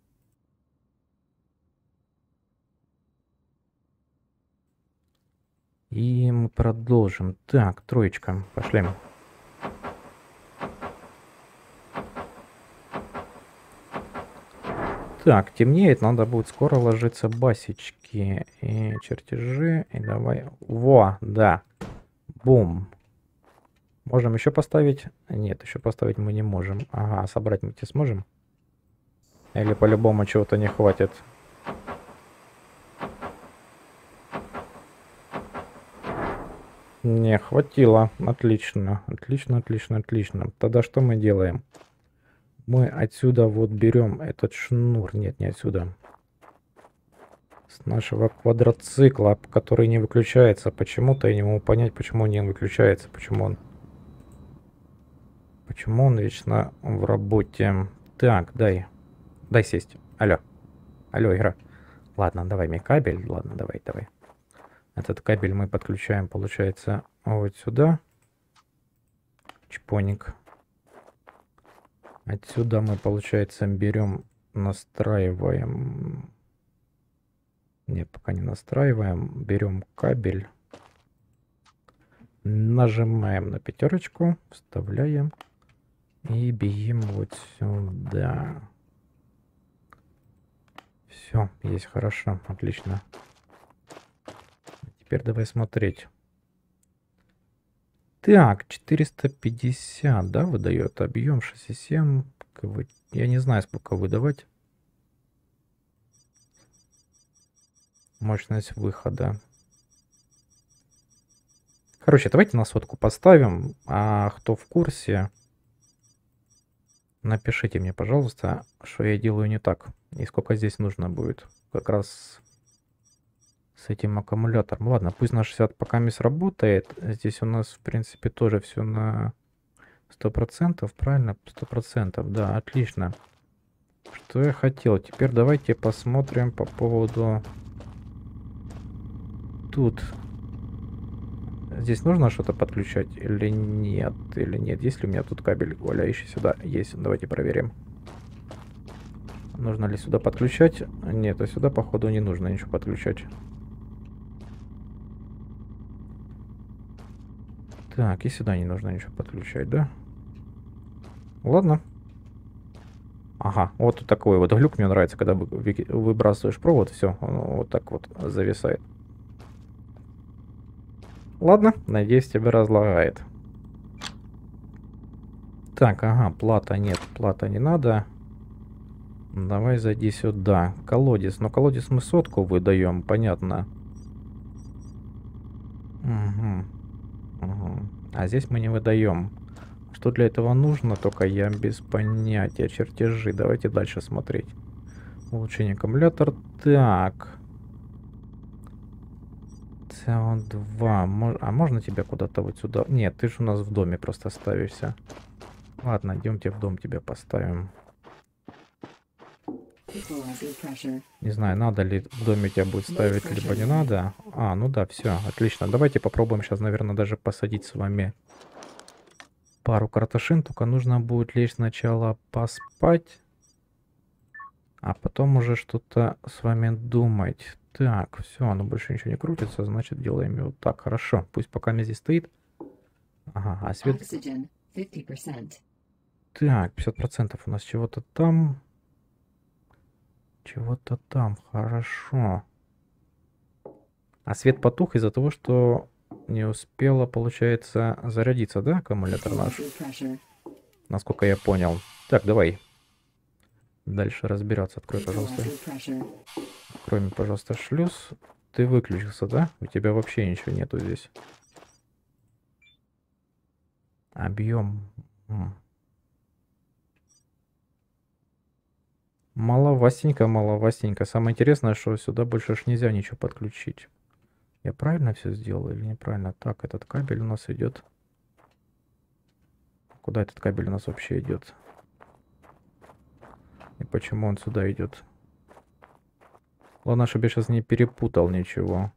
И мы продолжим. Так, троечка, пошли. Так, темнеет, надо будет скоро ложиться басечки и чертежи. И давай... Во, да. Бум. Можем еще поставить? Нет, еще поставить мы не можем. Ага, собрать мы те сможем? Или по-любому чего-то не хватит? Не, хватило. Отлично. Отлично, отлично, отлично. Тогда что мы делаем? Мы отсюда вот берем этот шнур. Нет, не отсюда. С нашего квадроцикла, который не выключается. Почему-то я не могу понять, почему он не выключается. Почему он вечно в работе. Так, дай сесть. Алло. Алло, игра. Ладно, давай мне кабель. Ладно, давай. Этот кабель мы подключаем, получается, вот сюда. Чпоник. Отсюда мы, получается, берем, настраиваем. Нет, пока не настраиваем. Берем кабель. Нажимаем на пятерочку. Вставляем. И бегим вот сюда. Все, есть, хорошо, отлично. Теперь давай смотреть. Так, 450, да, выдает объем 6,7. Я не знаю, сколько выдавать. Мощность выхода. Короче, давайте на сотку поставим. А кто в курсе, напишите мне, пожалуйста, что я делаю не так. И сколько здесь нужно будет. Как раз с этим аккумулятором. Ладно, пусть на 60 пока не сработает. Здесь у нас, в принципе, тоже все на 100%. Правильно? 100%. Да, отлично. Что я хотел? Теперь давайте посмотрим по поводу... Тут... Здесь нужно что-то подключать или нет? Или нет? Есть ли у меня тут кабель, валяющий сюда? Есть. Давайте проверим. Нужно ли сюда подключать? Нет, а сюда, походу, не нужно ничего подключать. Так, и сюда не нужно ничего подключать, да? Ладно. Ага, вот тут такой вот глюк мне нравится, когда выбрасываешь провод, все, он вот так вот зависает. Ладно, надеюсь, тебя разлагает. Так, ага, плата нет, плата не надо. Давай зайди сюда. Колодец, но колодец мы сотку выдаем, понятно. Угу. А здесь мы не выдаем. Что для этого нужно, только я без понятия. Чертежи, давайте дальше смотреть. Улучшение аккумулятор. Так. CO2. А можно тебя куда-то вот сюда? Нет, ты же у нас в доме просто ставишься. Ладно, идемте в дом тебя поставим. Не знаю, надо ли в доме тебя будет ставить, либо не надо. А, ну да, все, отлично. Давайте попробуем сейчас, наверное, даже посадить с вами пару карташин. Только нужно будет лечь сначала поспать, а потом уже что-то с вами думать. Так, все, оно больше ничего не крутится, значит делаем его так. Хорошо, пусть пока здесь стоит. Ага, а свет... Так, 50% у нас чего-то там. Чего-то там, хорошо. А свет потух из-за того, что не успела, получается, зарядиться, да, аккумулятор наш? Насколько я понял. Так, давай. Дальше разбираться. Открой, пожалуйста. Открой мне, пожалуйста, шлюз. Ты выключился, да? У тебя вообще ничего нету здесь. Объем. Маловастенько, маловастенько. Самое интересное, что сюда больше ж нельзя ничего подключить. Я правильно все сделал или неправильно? Так, этот кабель у нас идет. Куда этот кабель у нас вообще идет? И почему он сюда идет? Ладно, чтобы я сейчас не перепутал ничего.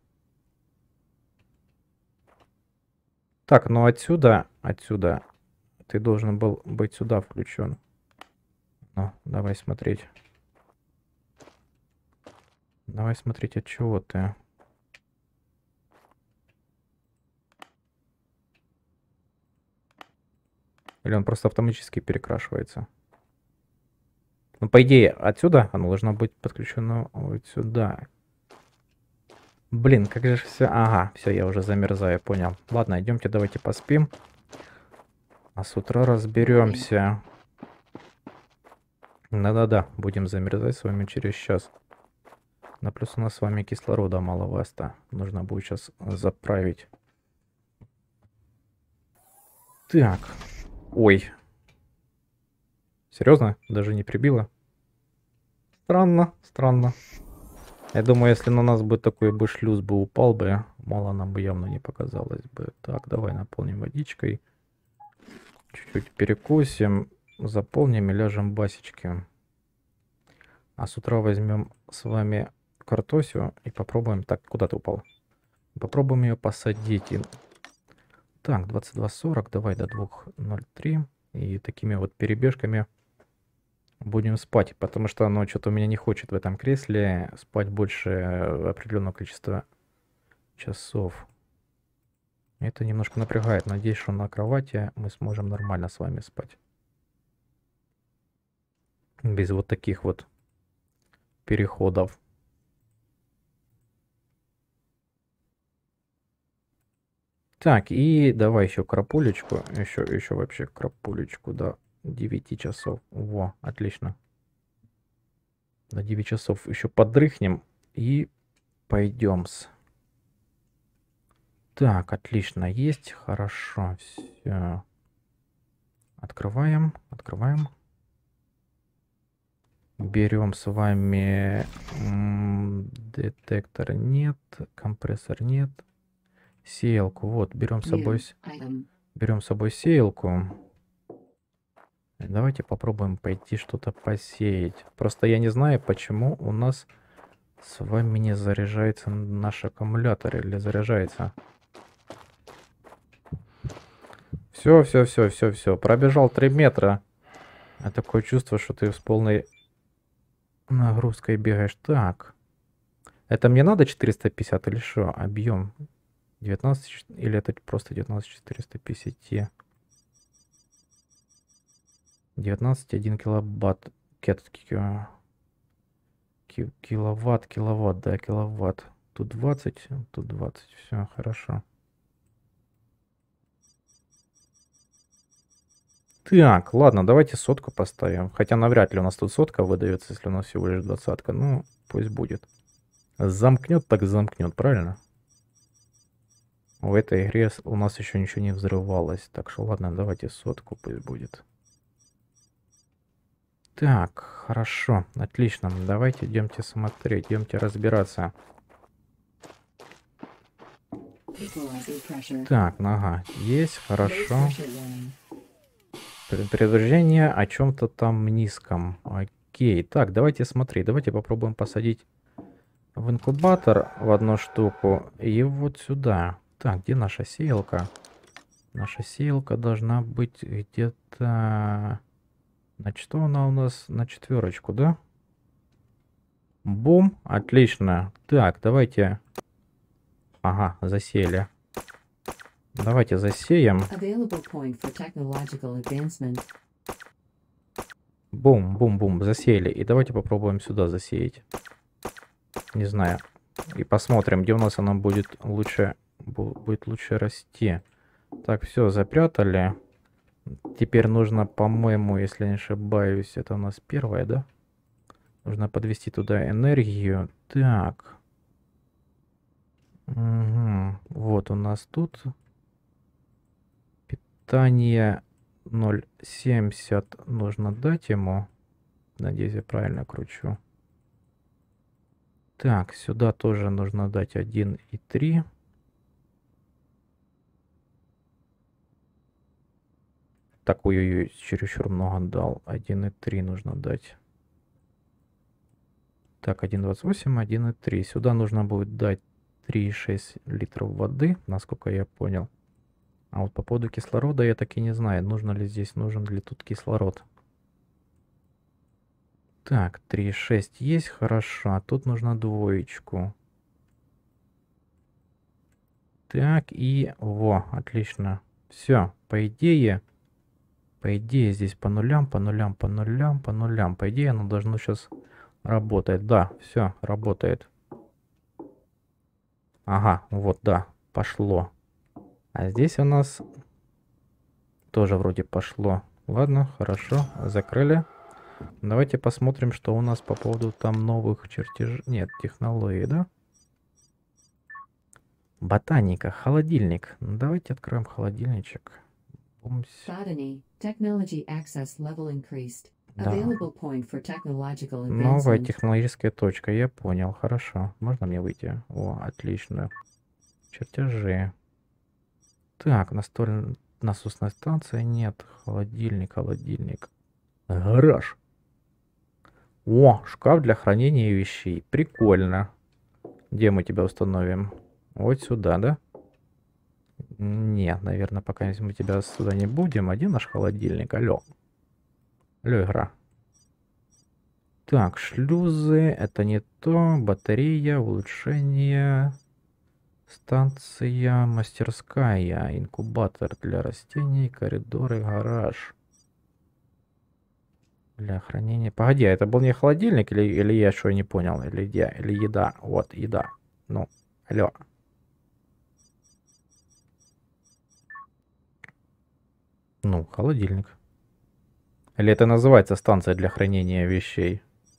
Так, ну отсюда ты должен был быть сюда включен. Ну, давай смотреть. Давай смотреть, от чего ты. Или он просто автоматически перекрашивается? Ну, по идее, отсюда оно должно быть подключено вот сюда. Блин, как же все... Ага, все, я уже замерзаю, понял. Ладно, идемте, давайте поспим. А с утра разберемся. Да-да-да, будем замерзать с вами через час. Да плюс у нас с вами кислорода маловато. Нужно будет сейчас заправить. Так. Ой. Серьезно? Даже не прибило? Странно, странно. Я думаю, если на нас бы такой бы шлюз бы упал бы, мало нам бы явно не показалось бы. Так, давай наполним водичкой. Чуть-чуть перекусим, заполним и ляжем басечки. А с утра возьмем с вами картосию и попробуем... Так, куда ты упал? Попробуем ее посадить. Так, 22:40, давай до 2:03. И такими вот перебежками будем спать, потому что оно что-то у меня не хочет в этом кресле спать больше определенного количества часов. Это немножко напрягает. Надеюсь, что на кровати мы сможем нормально с вами спать. Без вот таких вот переходов. Так, и давай еще крапулечку. Еще вообще крапулечку до 9 часов. Во, отлично. До 9 часов еще подрыхнем и пойдем-с. Так, отлично, есть, хорошо, все. Открываем, открываем. Берем с вами детектор нет, компрессор нет. Сеялку, вот, берем с собой, берем с собой сеялку. Давайте попробуем пойти что-то посеять. Просто я не знаю, почему у нас с вами не заряжается наш аккумулятор или заряжается. Все. Пробежал 3 метра. А такое чувство, что ты с полной нагрузкой бегаешь. Так. Это мне надо 450 или что? Объем 19 или это просто 19450? 19,1 киловатт. Киловатт, да, киловатт. Тут 20, тут 20. Все, хорошо. Так, ладно, давайте сотку поставим. Хотя навряд ли у нас тут сотка выдается, если у нас всего лишь 20-ка. Ну, пусть будет. Замкнет так замкнет, правильно? В этой игре у нас еще ничего не взрывалось. Так что ладно, давайте сотку пусть будет. Так, хорошо, отлично. Давайте идемте смотреть, идемте разбираться. Так, ага, есть, хорошо. Предупреждение о чем-то там низком. Окей, так, давайте смотреть. Давайте попробуем посадить в инкубатор в одну штуку и вот сюда. Так, где наша сеялка? Наша сеялка должна быть где-то... Значит, что она у нас? На 4, да? Бум, отлично. Так, давайте... Ага, засеяли. Давайте засеем. Бум, засеяли. И давайте попробуем сюда засеять. Не знаю. И посмотрим, где у нас она будет лучше расти. Так, все, запрятали. Теперь нужно, по-моему, если не ошибаюсь, это у нас первое, да? Нужно подвести туда энергию. Так. Угу. Вот у нас тут питание 0,70 нужно дать ему. Надеюсь, я правильно кручу. Так, сюда тоже нужно дать 1 и 3. Так, ой-ой-ой, чересчур много дал. 1 и 3 нужно дать. Так, 1,28, 1 и 3. Сюда нужно будет дать 3,6 литров воды, насколько я понял. А вот по поводу кислорода я так и не знаю, нужно ли здесь, нужен ли тут кислород. Так, 3,6 есть, хорошо. А тут нужно двоечку. Так, и... Во, отлично. Все, по идее здесь по нулям, по нулям, по нулям, по нулям. По идее, оно должно сейчас работать. Да, все, работает. Ага, вот, да, пошло. А здесь у нас тоже вроде пошло. Ладно, хорошо, закрыли. Давайте посмотрим, что у нас по поводу там новых чертежей. Нет, технологий, да? Ботаника, холодильник. Ну, давайте откроем холодильничек. Бумсь. Botany, technology access level increased. Да. Available point for technological Новая advancement. технологическая точка, я понял, хорошо. Можно мне выйти? О, отлично. Чертежи. Так, насосная станция нет. Холодильник. Гараж. О, шкаф для хранения вещей. Прикольно. Где мы тебя установим? Вот сюда, да? Не, наверное, пока мы тебя сюда не будем. Один наш холодильник. Алло. Алло, игра. Так, шлюзы. Это не то. Батарея, улучшение. Станция, мастерская. Инкубатор для растений. Коридоры, гараж. Для хранения. Погоди, а это был не холодильник или я что не понял? Или еда? Вот, еда. Ну, алло. Ну, холодильник. Или это называется станция для хранения вещей?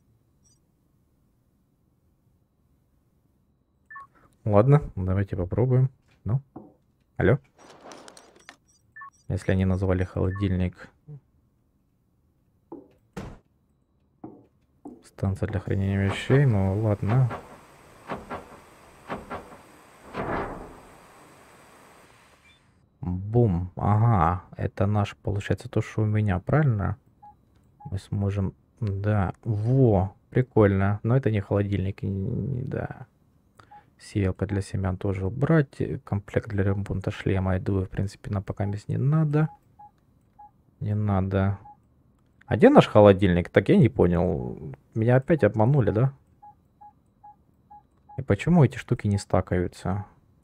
Ладно, давайте попробуем. Ну, алло. Если они назвали холодильник станция для хранения вещей, ну ладно. Бум. Ага, это наш, получается, то, что у меня, правильно? Мы сможем... Да, во, прикольно. Но это не холодильник, да. Сеялка для семян тоже убрать. Комплект для ремонта шлема, я думаю, в принципе, нам пока здесь не надо. Не надо. А где наш холодильник? Так я не понял. Меня опять обманули, да? И почему эти штуки не стакаются?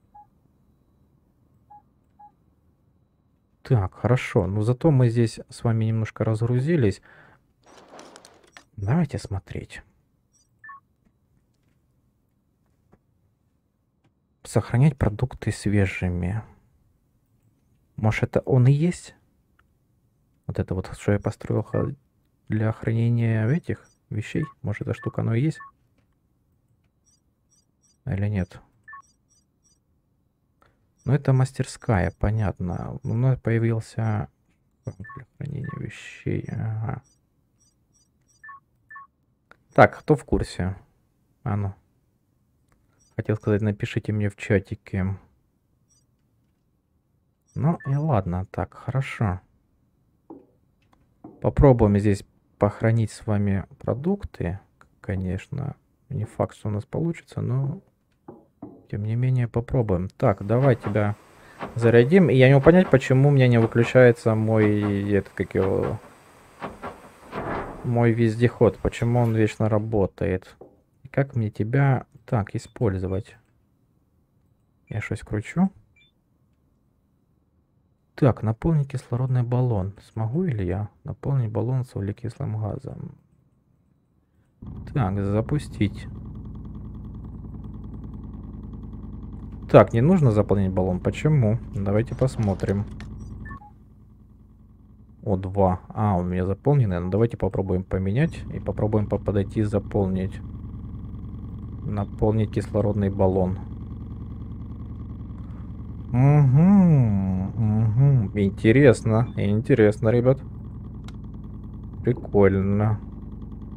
Так, хорошо. Но зато мы здесь с вами немножко разгрузились. Давайте смотреть. Сохранять продукты свежими. Может, это он и есть? Вот это вот, что я построил для хранения этих вещей. Может, эта штука оно и есть? Или нет? Ну, это мастерская, понятно. У нас появился для хранения вещей. Ага. Так, кто в курсе? А ну. Хотел сказать, напишите мне в чатике. Ну и ладно, так, хорошо. Попробуем здесь похоронить с вами продукты. Конечно, не факт, что у нас получится, но тем не менее попробуем. Так, давай тебя зарядим. И я не могу понять, почему у меня не выключается мой, как его, мой вездеход. Почему он вечно работает. И как мне тебя так использовать? Я что-то кручу. Так, наполнить кислородный баллон. Смогу ли я наполнить баллон с углекислым газом? Так, запустить. Так, не нужно заполнить баллон. Почему? Давайте посмотрим. О, 2. А, у меня заполненный. Ну, давайте попробуем поменять. И попробуем подойти и заполнить. Наполнить кислородный баллон. Угу. Интересно. Интересно, ребят. Прикольно.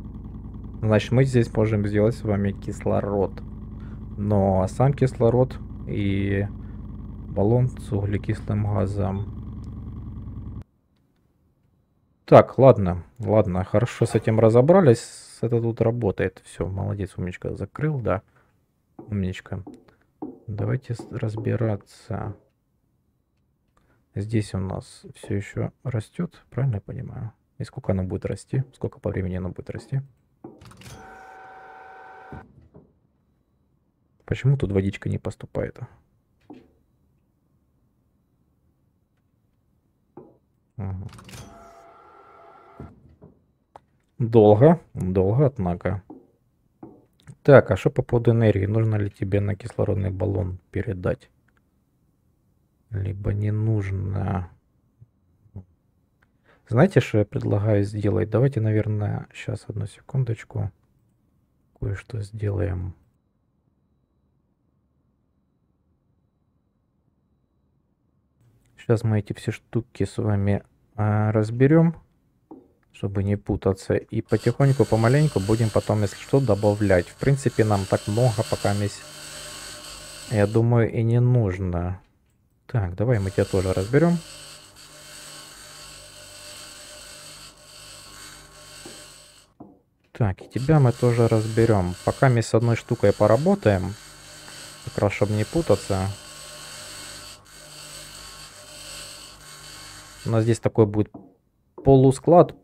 Значит, мы здесь можем сделать с вами кислород. Но сам кислород и баллон с углекислым газом. Так, ладно, ладно, хорошо с этим разобрались. Это тут работает. Все, молодец, умничка. Закрыл, да. Умничка. Давайте разбираться. Здесь у нас все еще растет, правильно я понимаю? И сколько оно будет расти? Сколько по времени оно будет расти? Почему тут водичка не поступает? Ага. Долго, долго, однако. Так, а что по поводу энергии? Нужно ли тебе на кислородный баллон передать? Либо не нужно. Знаете, что я предлагаю сделать? Давайте, наверное, сейчас одну секундочку. Кое-что сделаем. Сейчас мы эти все штуки с вами разберем, чтобы не путаться. И потихоньку, помаленьку будем потом, если что, добавлять. В принципе, нам так много пока, я думаю, и не нужно. Так, давай мы тебя тоже разберем. Так, и тебя мы тоже разберем. Пока мы с одной штукой поработаем, как раз чтобы не путаться. У нас здесь такой будет полусклад,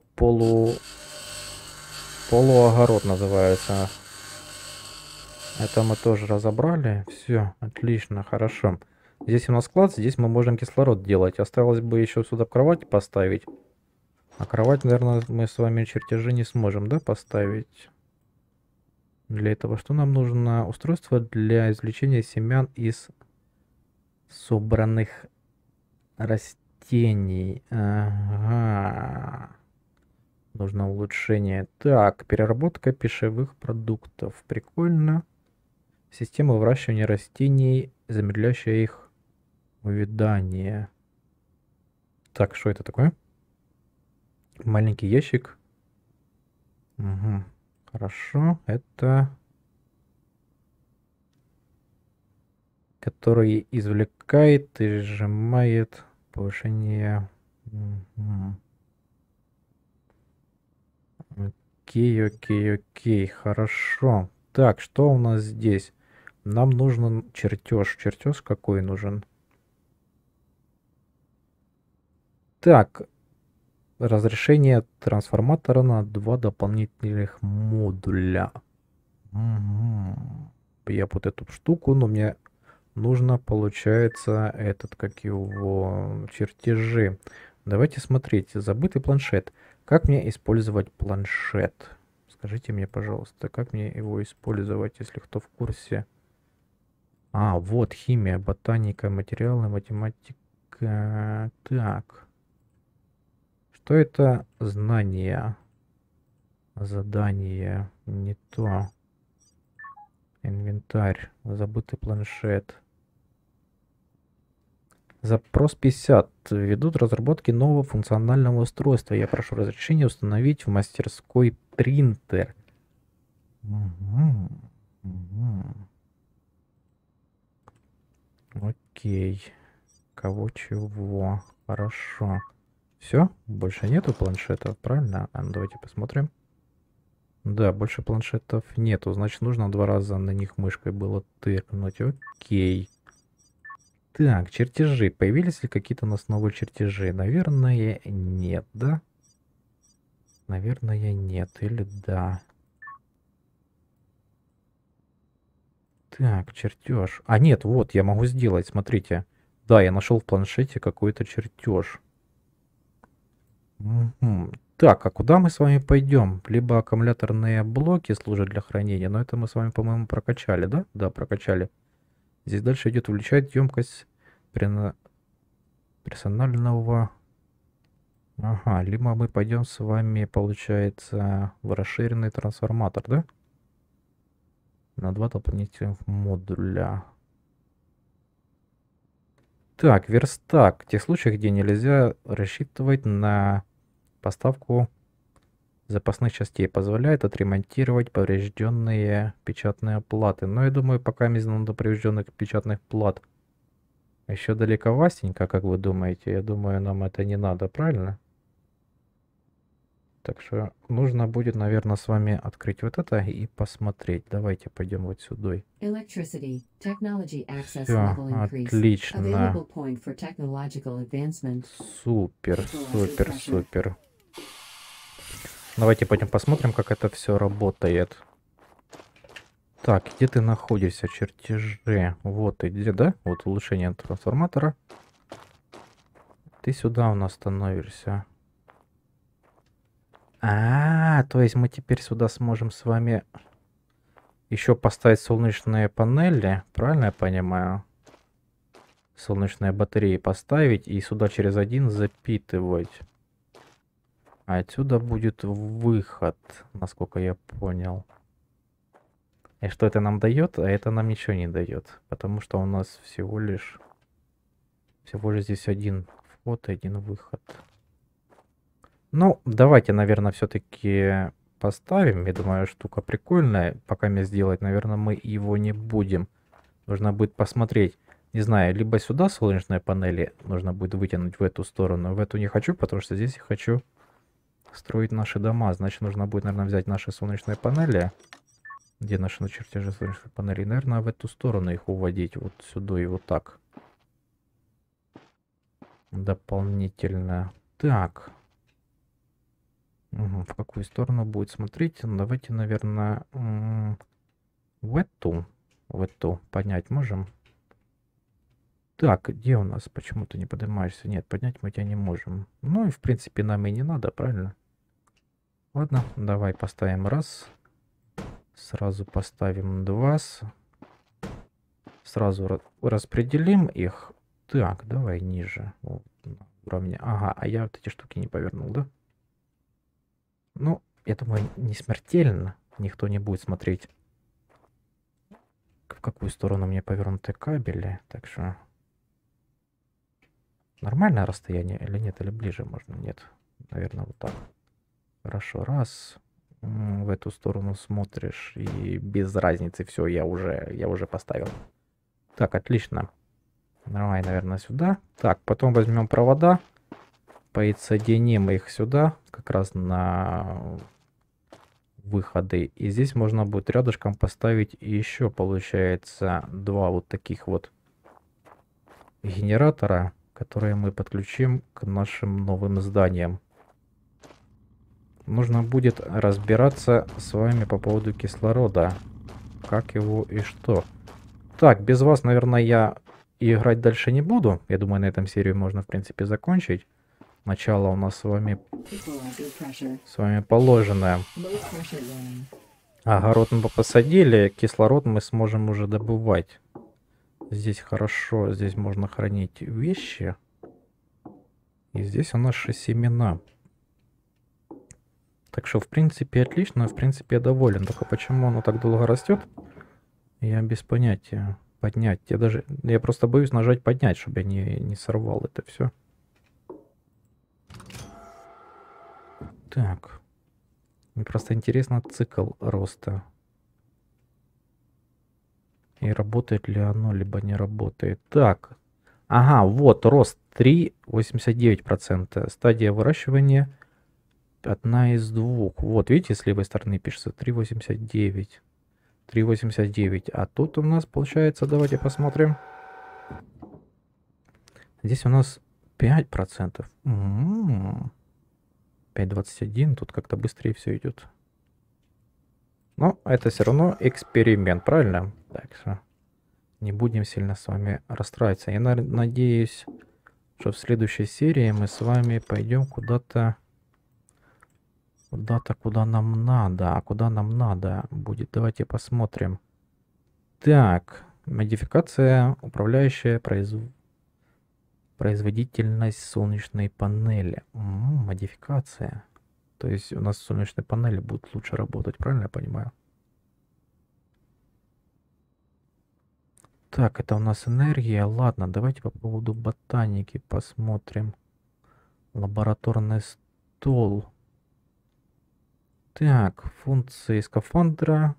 полуогород называется. Это мы тоже разобрали. Все, отлично, хорошо. Здесь у нас склад, здесь мы можем кислород делать. Осталось бы еще сюда кровать поставить. А кровать, наверное, мы с вами чертежи не сможем, да, поставить? Для этого что нам нужно? Устройство для извлечения семян из собранных растений. Ага. Нужно улучшение. Так, переработка пищевых продуктов. Прикольно. Система выращивания растений, замедляющая их увядание. Так, что это такое? Маленький ящик. Угу. Хорошо. Это... который извлекает и сжимает повышение... Угу. Окей, окей, окей. Хорошо. Так, что у нас здесь? Нам нужен чертеж. Чертеж какой нужен? Так, разрешение трансформатора на 2 дополнительных модуля. Угу. Я вот эту штуку, но мне нужно, получается, этот, как его, чертежи. Давайте смотреть. Забытый планшет. Как мне использовать планшет? Скажите мне, пожалуйста, как мне его использовать, если кто в курсе? А, вот, химия, ботаника, материалы, математика. Так. Что это? Знания. Задание. Не то. Инвентарь. Забытый планшет. Запрос 50. Ведут разработки нового функционального устройства. Я прошу разрешения установить в мастерской принтер. Угу. Угу. Окей. Кого чего? Хорошо. Все? Больше нету планшетов, правильно? А ну давайте посмотрим. Да, больше планшетов нету. Значит, нужно 2 раза на них мышкой было тыкнуть. Окей. Так, чертежи. Появились ли какие-то у нас новые чертежи? Наверное, нет, да? Наверное, нет. Или да. Так, чертеж. А, нет, вот, я могу сделать, смотрите. Да, я нашел в планшете какой-то чертеж. Мгм. Так, а куда мы с вами пойдем? Либо аккумуляторные блоки служат для хранения, но это мы с вами, по-моему, прокачали, да? Да, прокачали. Здесь дальше идет увеличать емкость персонального... Ага, либо мы пойдем с вами, получается, в расширенный трансформатор, да? На 2 дополнительных модуля. Так, верстак. В тех случаях, где нельзя рассчитывать на поставку запасных частей, позволяет отремонтировать поврежденные печатные платы. Но я думаю, пока нам до поврежденных печатных плат еще далековастенько, как вы думаете. Я думаю, нам это не надо, правильно? Так что нужно будет, наверное, с вами открыть вот это и посмотреть. Давайте пойдем вот сюда. Electricity. Technology access Все, level increased. отлично. Available point for technological advancement. Супер, супер, супер. Давайте пойдем посмотрим, как это все работает. Так, где ты находишься? Чертежи. Вот ты где, да? Вот улучшение трансформатора. Ты сюда у нас становишься. То есть мы теперь сюда сможем с вами еще поставить солнечные панели. Правильно я понимаю? Солнечные батареи поставить и сюда через один запитывать. А отсюда будет выход, насколько я понял. И что это нам дает? А это нам ничего не дает. Потому что у нас всего лишь здесь один вход и один выход. Ну, давайте, наверное, все-таки поставим. Я думаю, штука прикольная. Пока мне сделать, наверное, мы его не будем. Нужно будет посмотреть. Не знаю, либо сюда солнечные панели нужно будет вытянуть в эту сторону. В эту не хочу, потому что здесь я хочу строить наши дома. Значит, нужно будет, наверное, взять наши солнечные панели. Где наши чертежи солнечных панелей? Наверное, в эту сторону их уводить. Вот сюда и вот так. Дополнительно. Так. Угу. В какую сторону будет смотреть? Ну, давайте, наверное, в эту поднять можем. Так, где у нас? Почему ты не поднимаешься? Нет, поднять мы тебя не можем. Ну и в принципе нам и не надо, правильно? Ладно, давай поставим раз. Сразу поставим два. Сразу распределим их. Так, давай ниже. Вот, уровня. Ага, а я вот эти штуки не повернул, да? Ну, я думаю, не смертельно. Никто не будет смотреть, в какую сторону мне повернуты кабели. Так что... Нормальное расстояние или нет? Или ближе можно? Нет. Наверное, вот так. Хорошо. Раз. В эту сторону смотришь. И без разницы. Все, я уже поставил. Так, отлично. Давай, наверное, сюда. Так, потом возьмем провода. Подсоединим их сюда. Как раз на выходы. И здесь можно будет рядышком поставить еще, получается, два вот таких вот генератора, которые мы подключим к нашим новым зданиям. Нужно будет разбираться с вами по поводу кислорода. Как его и что. Так, без вас, наверное, я играть дальше не буду. Я думаю, на этом серию можно, в принципе, закончить. Начало у нас с вами положено. Огород мы посадили, кислород мы сможем уже добывать. Здесь хорошо, здесь можно хранить вещи. И здесь у нас же семена. Так что, в принципе, отлично. В принципе, я доволен. Только почему оно так долго растет, я без понятия. Поднять. Я просто боюсь нажать поднять, чтобы я не сорвал это все. Так. Мне просто интересно цикл роста. И работает ли оно, либо не работает. Так. Ага, вот рост 3,89%. Стадия выращивания одна из двух. Вот, видите, с левой стороны пишется 3,89. 3,89. А тут у нас получается, давайте посмотрим. Здесь у нас 5%. 5,21. Тут как-то быстрее все идет. Но это все равно эксперимент, правильно? Так что не будем сильно с вами расстраиваться. Я надеюсь, что в следующей серии мы с вами пойдем куда-то, куда нам надо. А куда нам надо будет? Давайте посмотрим. Так, модификация, управляющая производительность солнечной панели. Модификация. То есть у нас солнечные панели будут лучше работать, правильно я понимаю? Так, это у нас энергия. Ладно, давайте по поводу ботаники посмотрим. Лабораторный стол. Так, функции скафандра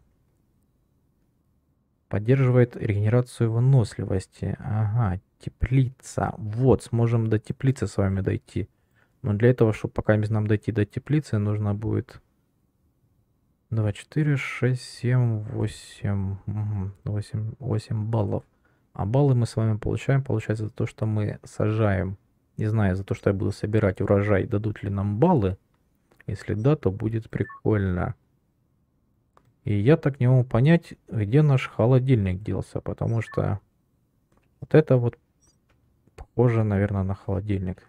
поддерживает регенерацию выносливости. Ага, теплица. Вот, сможем до теплицы с вами дойти. Но для этого, чтобы пока нам дойти до теплицы, нужно будет 2, 4, 6, 7, 8. 8 баллов. А баллы мы с вами получаем, получается, за то, что мы сажаем. Не знаю, за то, что я буду собирать урожай, дадут ли нам баллы. Если да, то будет прикольно. И я так не могу понять, где наш холодильник делся, потому что вот это вот похоже, наверное, на холодильник.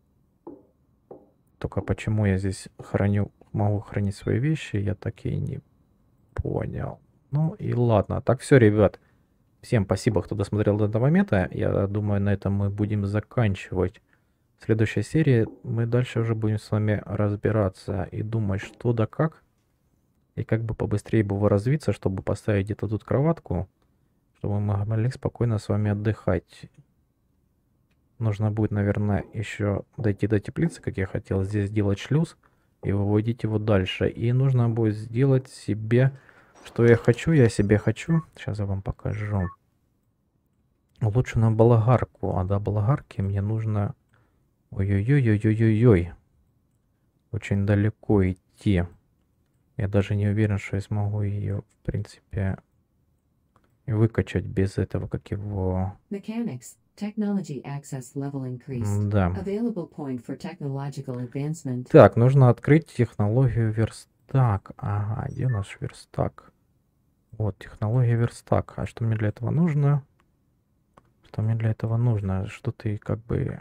Только почему я здесь могу хранить свои вещи, я так и не понял. Ну и ладно. Так, все, ребят. Всем спасибо, кто досмотрел до этого момента. Я думаю, на этом мы будем заканчивать. В следующей серии мы дальше уже будем с вами разбираться и думать, что да как. И как бы побыстрее бы развиться, чтобы поставить где-то тут кроватку, чтобы мы могли спокойно с вами отдыхать. Нужно будет, наверное, еще дойти до теплицы, как я хотел, здесь сделать шлюз и выводить его дальше. И нужно будет сделать себе, что я хочу, я себе хочу. Сейчас я вам покажу. Улучшенную болгарку. А до болгарки мне нужно... Ой-ой-ой-ой-ой-ой-ой. Очень далеко идти. Я даже не уверен, что я смогу ее, в принципе, выкачать без этого, как его... Mechanics. Technology access level increased. Да. Available point for technological advancement. Так, нужно открыть технологию верстак. Ага, где наш верстак? Вот, технология верстак. А что мне для этого нужно? Что мне для этого нужно? Что ты как бы...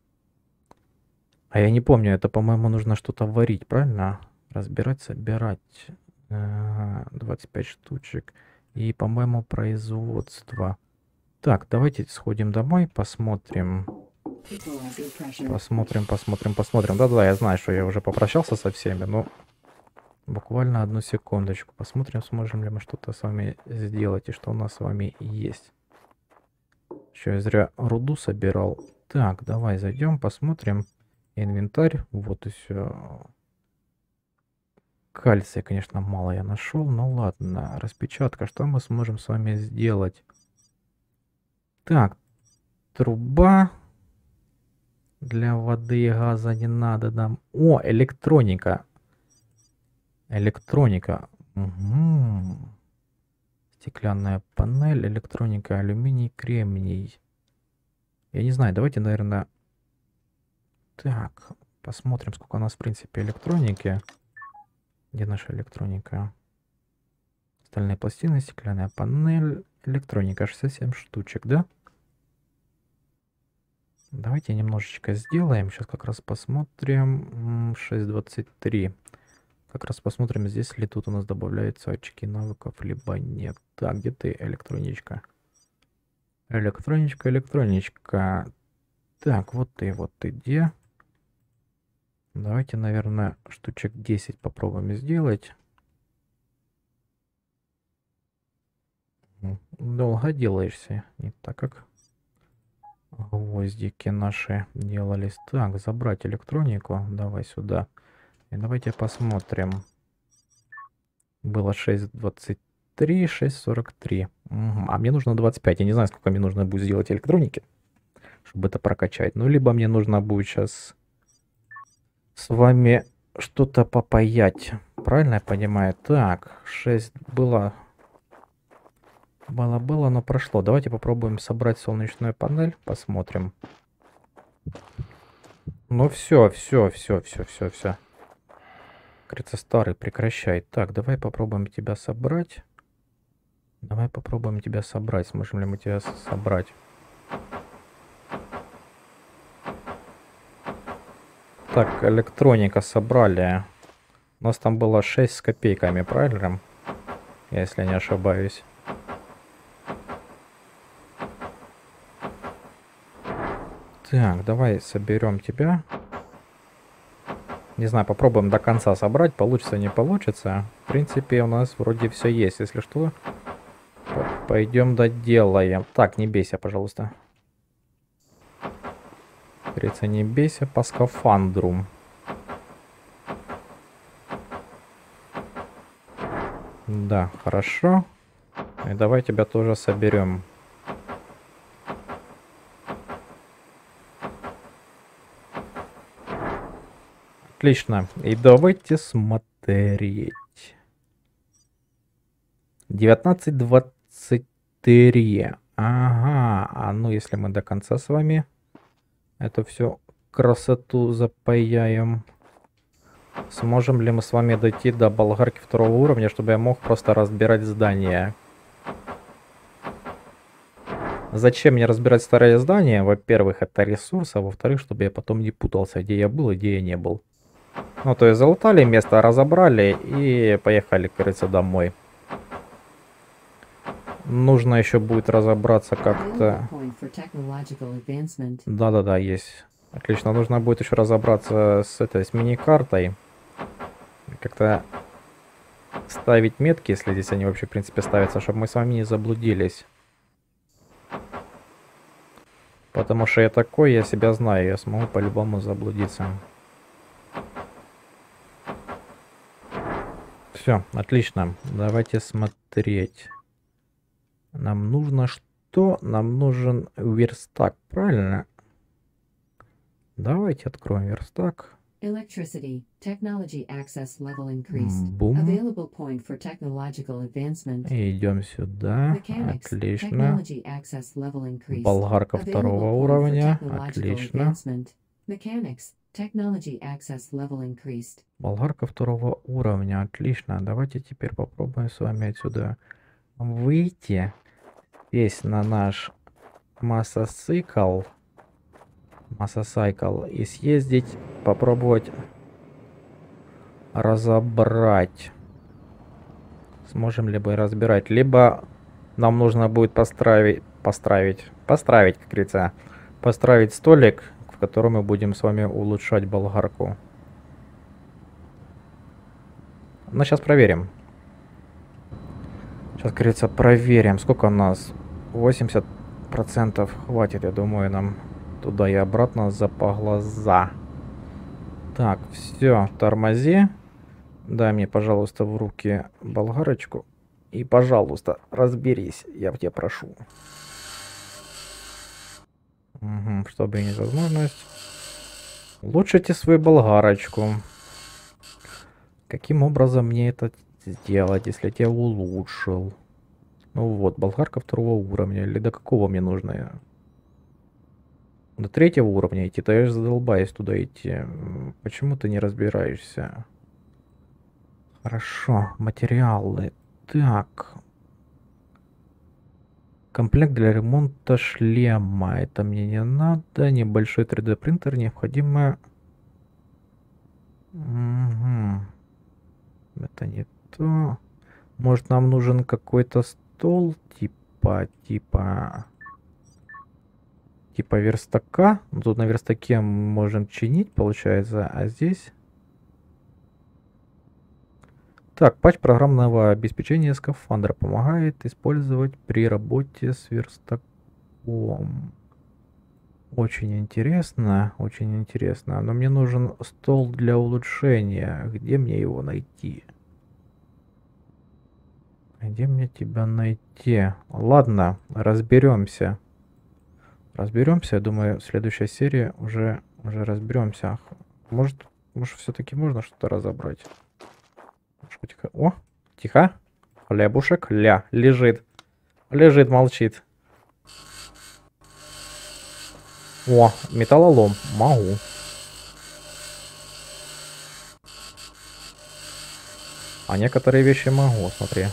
А я не помню, это, по-моему, нужно что-то варить, правильно? Разбирать, собирать. 25 штучек. И, по-моему, производство. Так, давайте сходим домой, посмотрим. Посмотрим. Да-да, я знаю, что я уже попрощался со всеми, но буквально одну секундочку. Посмотрим, сможем ли мы что-то с вами сделать и что у нас с вами есть. Еще я зря руду собирал. Так, давай зайдем, посмотрим. Инвентарь, вот и все. Кальция, конечно, мало я нашел, но ладно. Распечатка, что мы сможем с вами сделать? Так, труба для воды и газа не надо нам. О, электроника. Электроника. Угу. Стеклянная панель, электроника, алюминий, кремний. Я не знаю, давайте, наверное... Так, посмотрим, сколько у нас, в принципе, электроники. Где наша электроника? Стальные пластины, стеклянная панель, электроника, 67 штучек, да? Давайте немножечко сделаем. Сейчас как раз посмотрим. 6.23. Как раз посмотрим, здесь ли тут у нас добавляются очки навыков, либо нет. Так, где ты, электроничка? Электроничка. Так, вот ты где? Давайте, наверное, штучек 10 попробуем сделать. Долго делаешься. Не так, как гвоздики наши делались. Так, забрать электронику. Давай сюда. И давайте посмотрим. Было 6.23, 6.43. Угу. А мне нужно 25. Я не знаю, сколько мне нужно будет сделать электроники, чтобы это прокачать. Ну, либо мне нужно будет сейчас с вами что-то попаять. Правильно я понимаю? Так, 6 было, но прошло. Давайте попробуем собрать солнечную панель. Посмотрим. Ну все. Кажется, старый, прекращай. Так, давай попробуем тебя собрать. Сможем ли мы тебя собрать? Так, электроника собрали. У нас там было 6 с копейками, правильно? Если не ошибаюсь. Так, давай соберем тебя. Не знаю, попробуем до конца собрать. Получится, не получится. В принципе, у нас вроде все есть. Если что, пойдем доделаем. Так, не бейся, пожалуйста. Говорится, не бейся по скафандру. Да, хорошо. И давай тебя тоже соберем. Отлично. И давайте смотреть. 19:23. Ага. А ну если мы до конца с вами эту всю красоту запаяем. Сможем ли мы с вами дойти до болгарки 2 уровня, чтобы я мог просто разбирать здания? Зачем мне разбирать старое здание? Во-первых, это ресурс, а во-вторых, чтобы я потом не путался, где я был и где я не был. Ну, то есть залутали место, разобрали и поехали, как говорится, домой. Нужно еще будет разобраться как-то... Да-да-да, есть. Отлично, нужно будет еще разобраться с этой, с мини-картой. Как-то ставить метки, если здесь они вообще, в принципе, ставятся, чтобы мы с вами не заблудились. Потому что я такой, я себя знаю, я смогу по-любому заблудиться. Все, отлично. Давайте смотреть. Нам нужно что? Нам нужен верстак, правильно? Давайте откроем верстак. Electricity, technology access level increased. Бум. Available point for technological advancement. И идем сюда. Mechanics, Отлично. technology access level increased. Болгарка 2 Available point for уровня. technological Отлично. advancement. Mechanics, technology access level increased. Болгарка 2 уровня. Отлично. Давайте теперь попробуем с вами отсюда выйти. Весь на наш массоцикл. И съездить, попробовать разобрать. Сможем ли мы разбирать? Либо нам нужно будет построить, как говорится, построить столик, в котором мы будем с вами улучшать болгарку. Но сейчас проверим. Сейчас, как говорится, проверим, сколько у нас. 80% хватит, я думаю, нам туда и обратно за по глаза. Так, все, тормози. Дай мне, пожалуйста, в руки болгарочку. И, пожалуйста, разберись, я тебя прошу. Угу, чтобы иметь возможность. Улучшите свою болгарочку. Каким образом мне это сделать, если я тебя улучшил? Ну вот, болгарка 2 уровня. Или до какого мне нужно? До 3 уровня идти, то я же задолбаюсь туда идти. Почему ты не разбираешься? Хорошо, материалы. Так. Комплект для ремонта шлема. Это мне не надо. Небольшой 3D принтер необходимо. Угу. Это не то. Может, нам нужен какой-то стол типа верстака. Тут на верстаке мы можем чинить, получается, а здесь... Так, патч программного обеспечения скафандра помогает использовать при работе с верстаком. Очень интересно, очень интересно. Но мне нужен стол для улучшения. Где мне его найти? Где мне тебя найти? Ладно, разберемся. Разберемся, я думаю, в следующей серии уже разберемся. Может все-таки можно что-то разобрать? Тихо. О, тихо. Хлебушек, лежит. Лежит, молчит. О, металлолом. Могу. А некоторые вещи могу, смотри.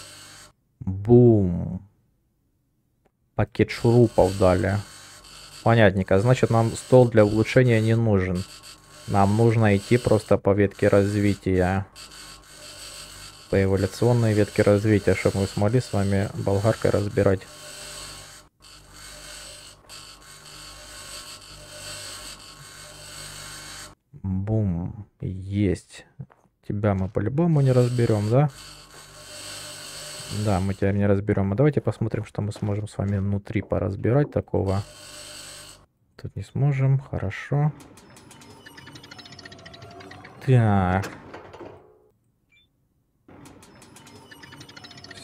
Бум. Пакет шурупов дали. Понятненько. Значит, нам стол для улучшения не нужен. Нам нужно идти просто по ветке развития. По эволюционной ветке развития, чтобы мы смогли с вами болгаркой разбирать. Бум. Есть. Тебя мы по-любому не разберем, да? Да, мы тебя не разберем. А давайте посмотрим, что мы сможем с вами внутри поразбирать такого. Тут не сможем. Хорошо. Так.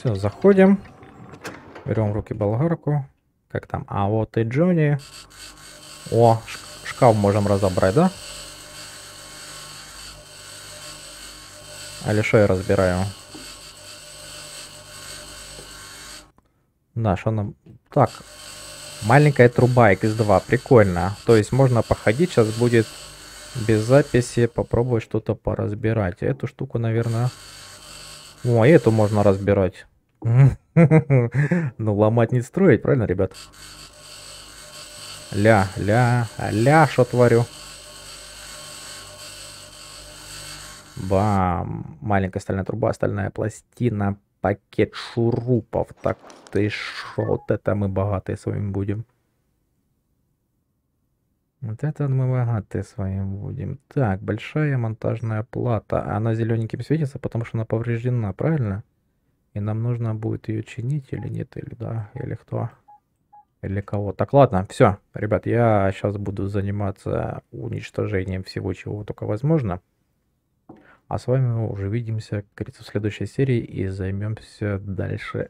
Все, заходим. Берем в руки болгарку. Как там? А вот и Джонни. О, шкаф можем разобрать, да? Или что я разбираю? Да, что нам... Так, маленькая труба X2, прикольно. То есть можно походить, сейчас будет без записи, попробовать что-то поразбирать. Эту штуку, наверное... О, и эту можно разбирать. Ну, ломать не строить, правильно, ребят? Ля, что творю? Бам! Маленькая стальная труба, стальная пластина, пакет шурупов. Так ты шо, вот это мы богатые с вами будем. Вот это мы богатые с вами будем. Так, большая монтажная плата. Она зелененьким светится, потому что она повреждена, правильно? И нам нужно будет ее чинить или нет, или да, или кто? Или кого? Так, ладно, все, ребят, я сейчас буду заниматься уничтожением всего, чего только возможно. А с вами уже увидимся, как говорится, в следующей серии и займемся дальше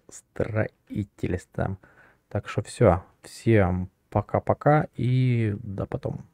строительством. Так что все, всем пока-пока и до потом.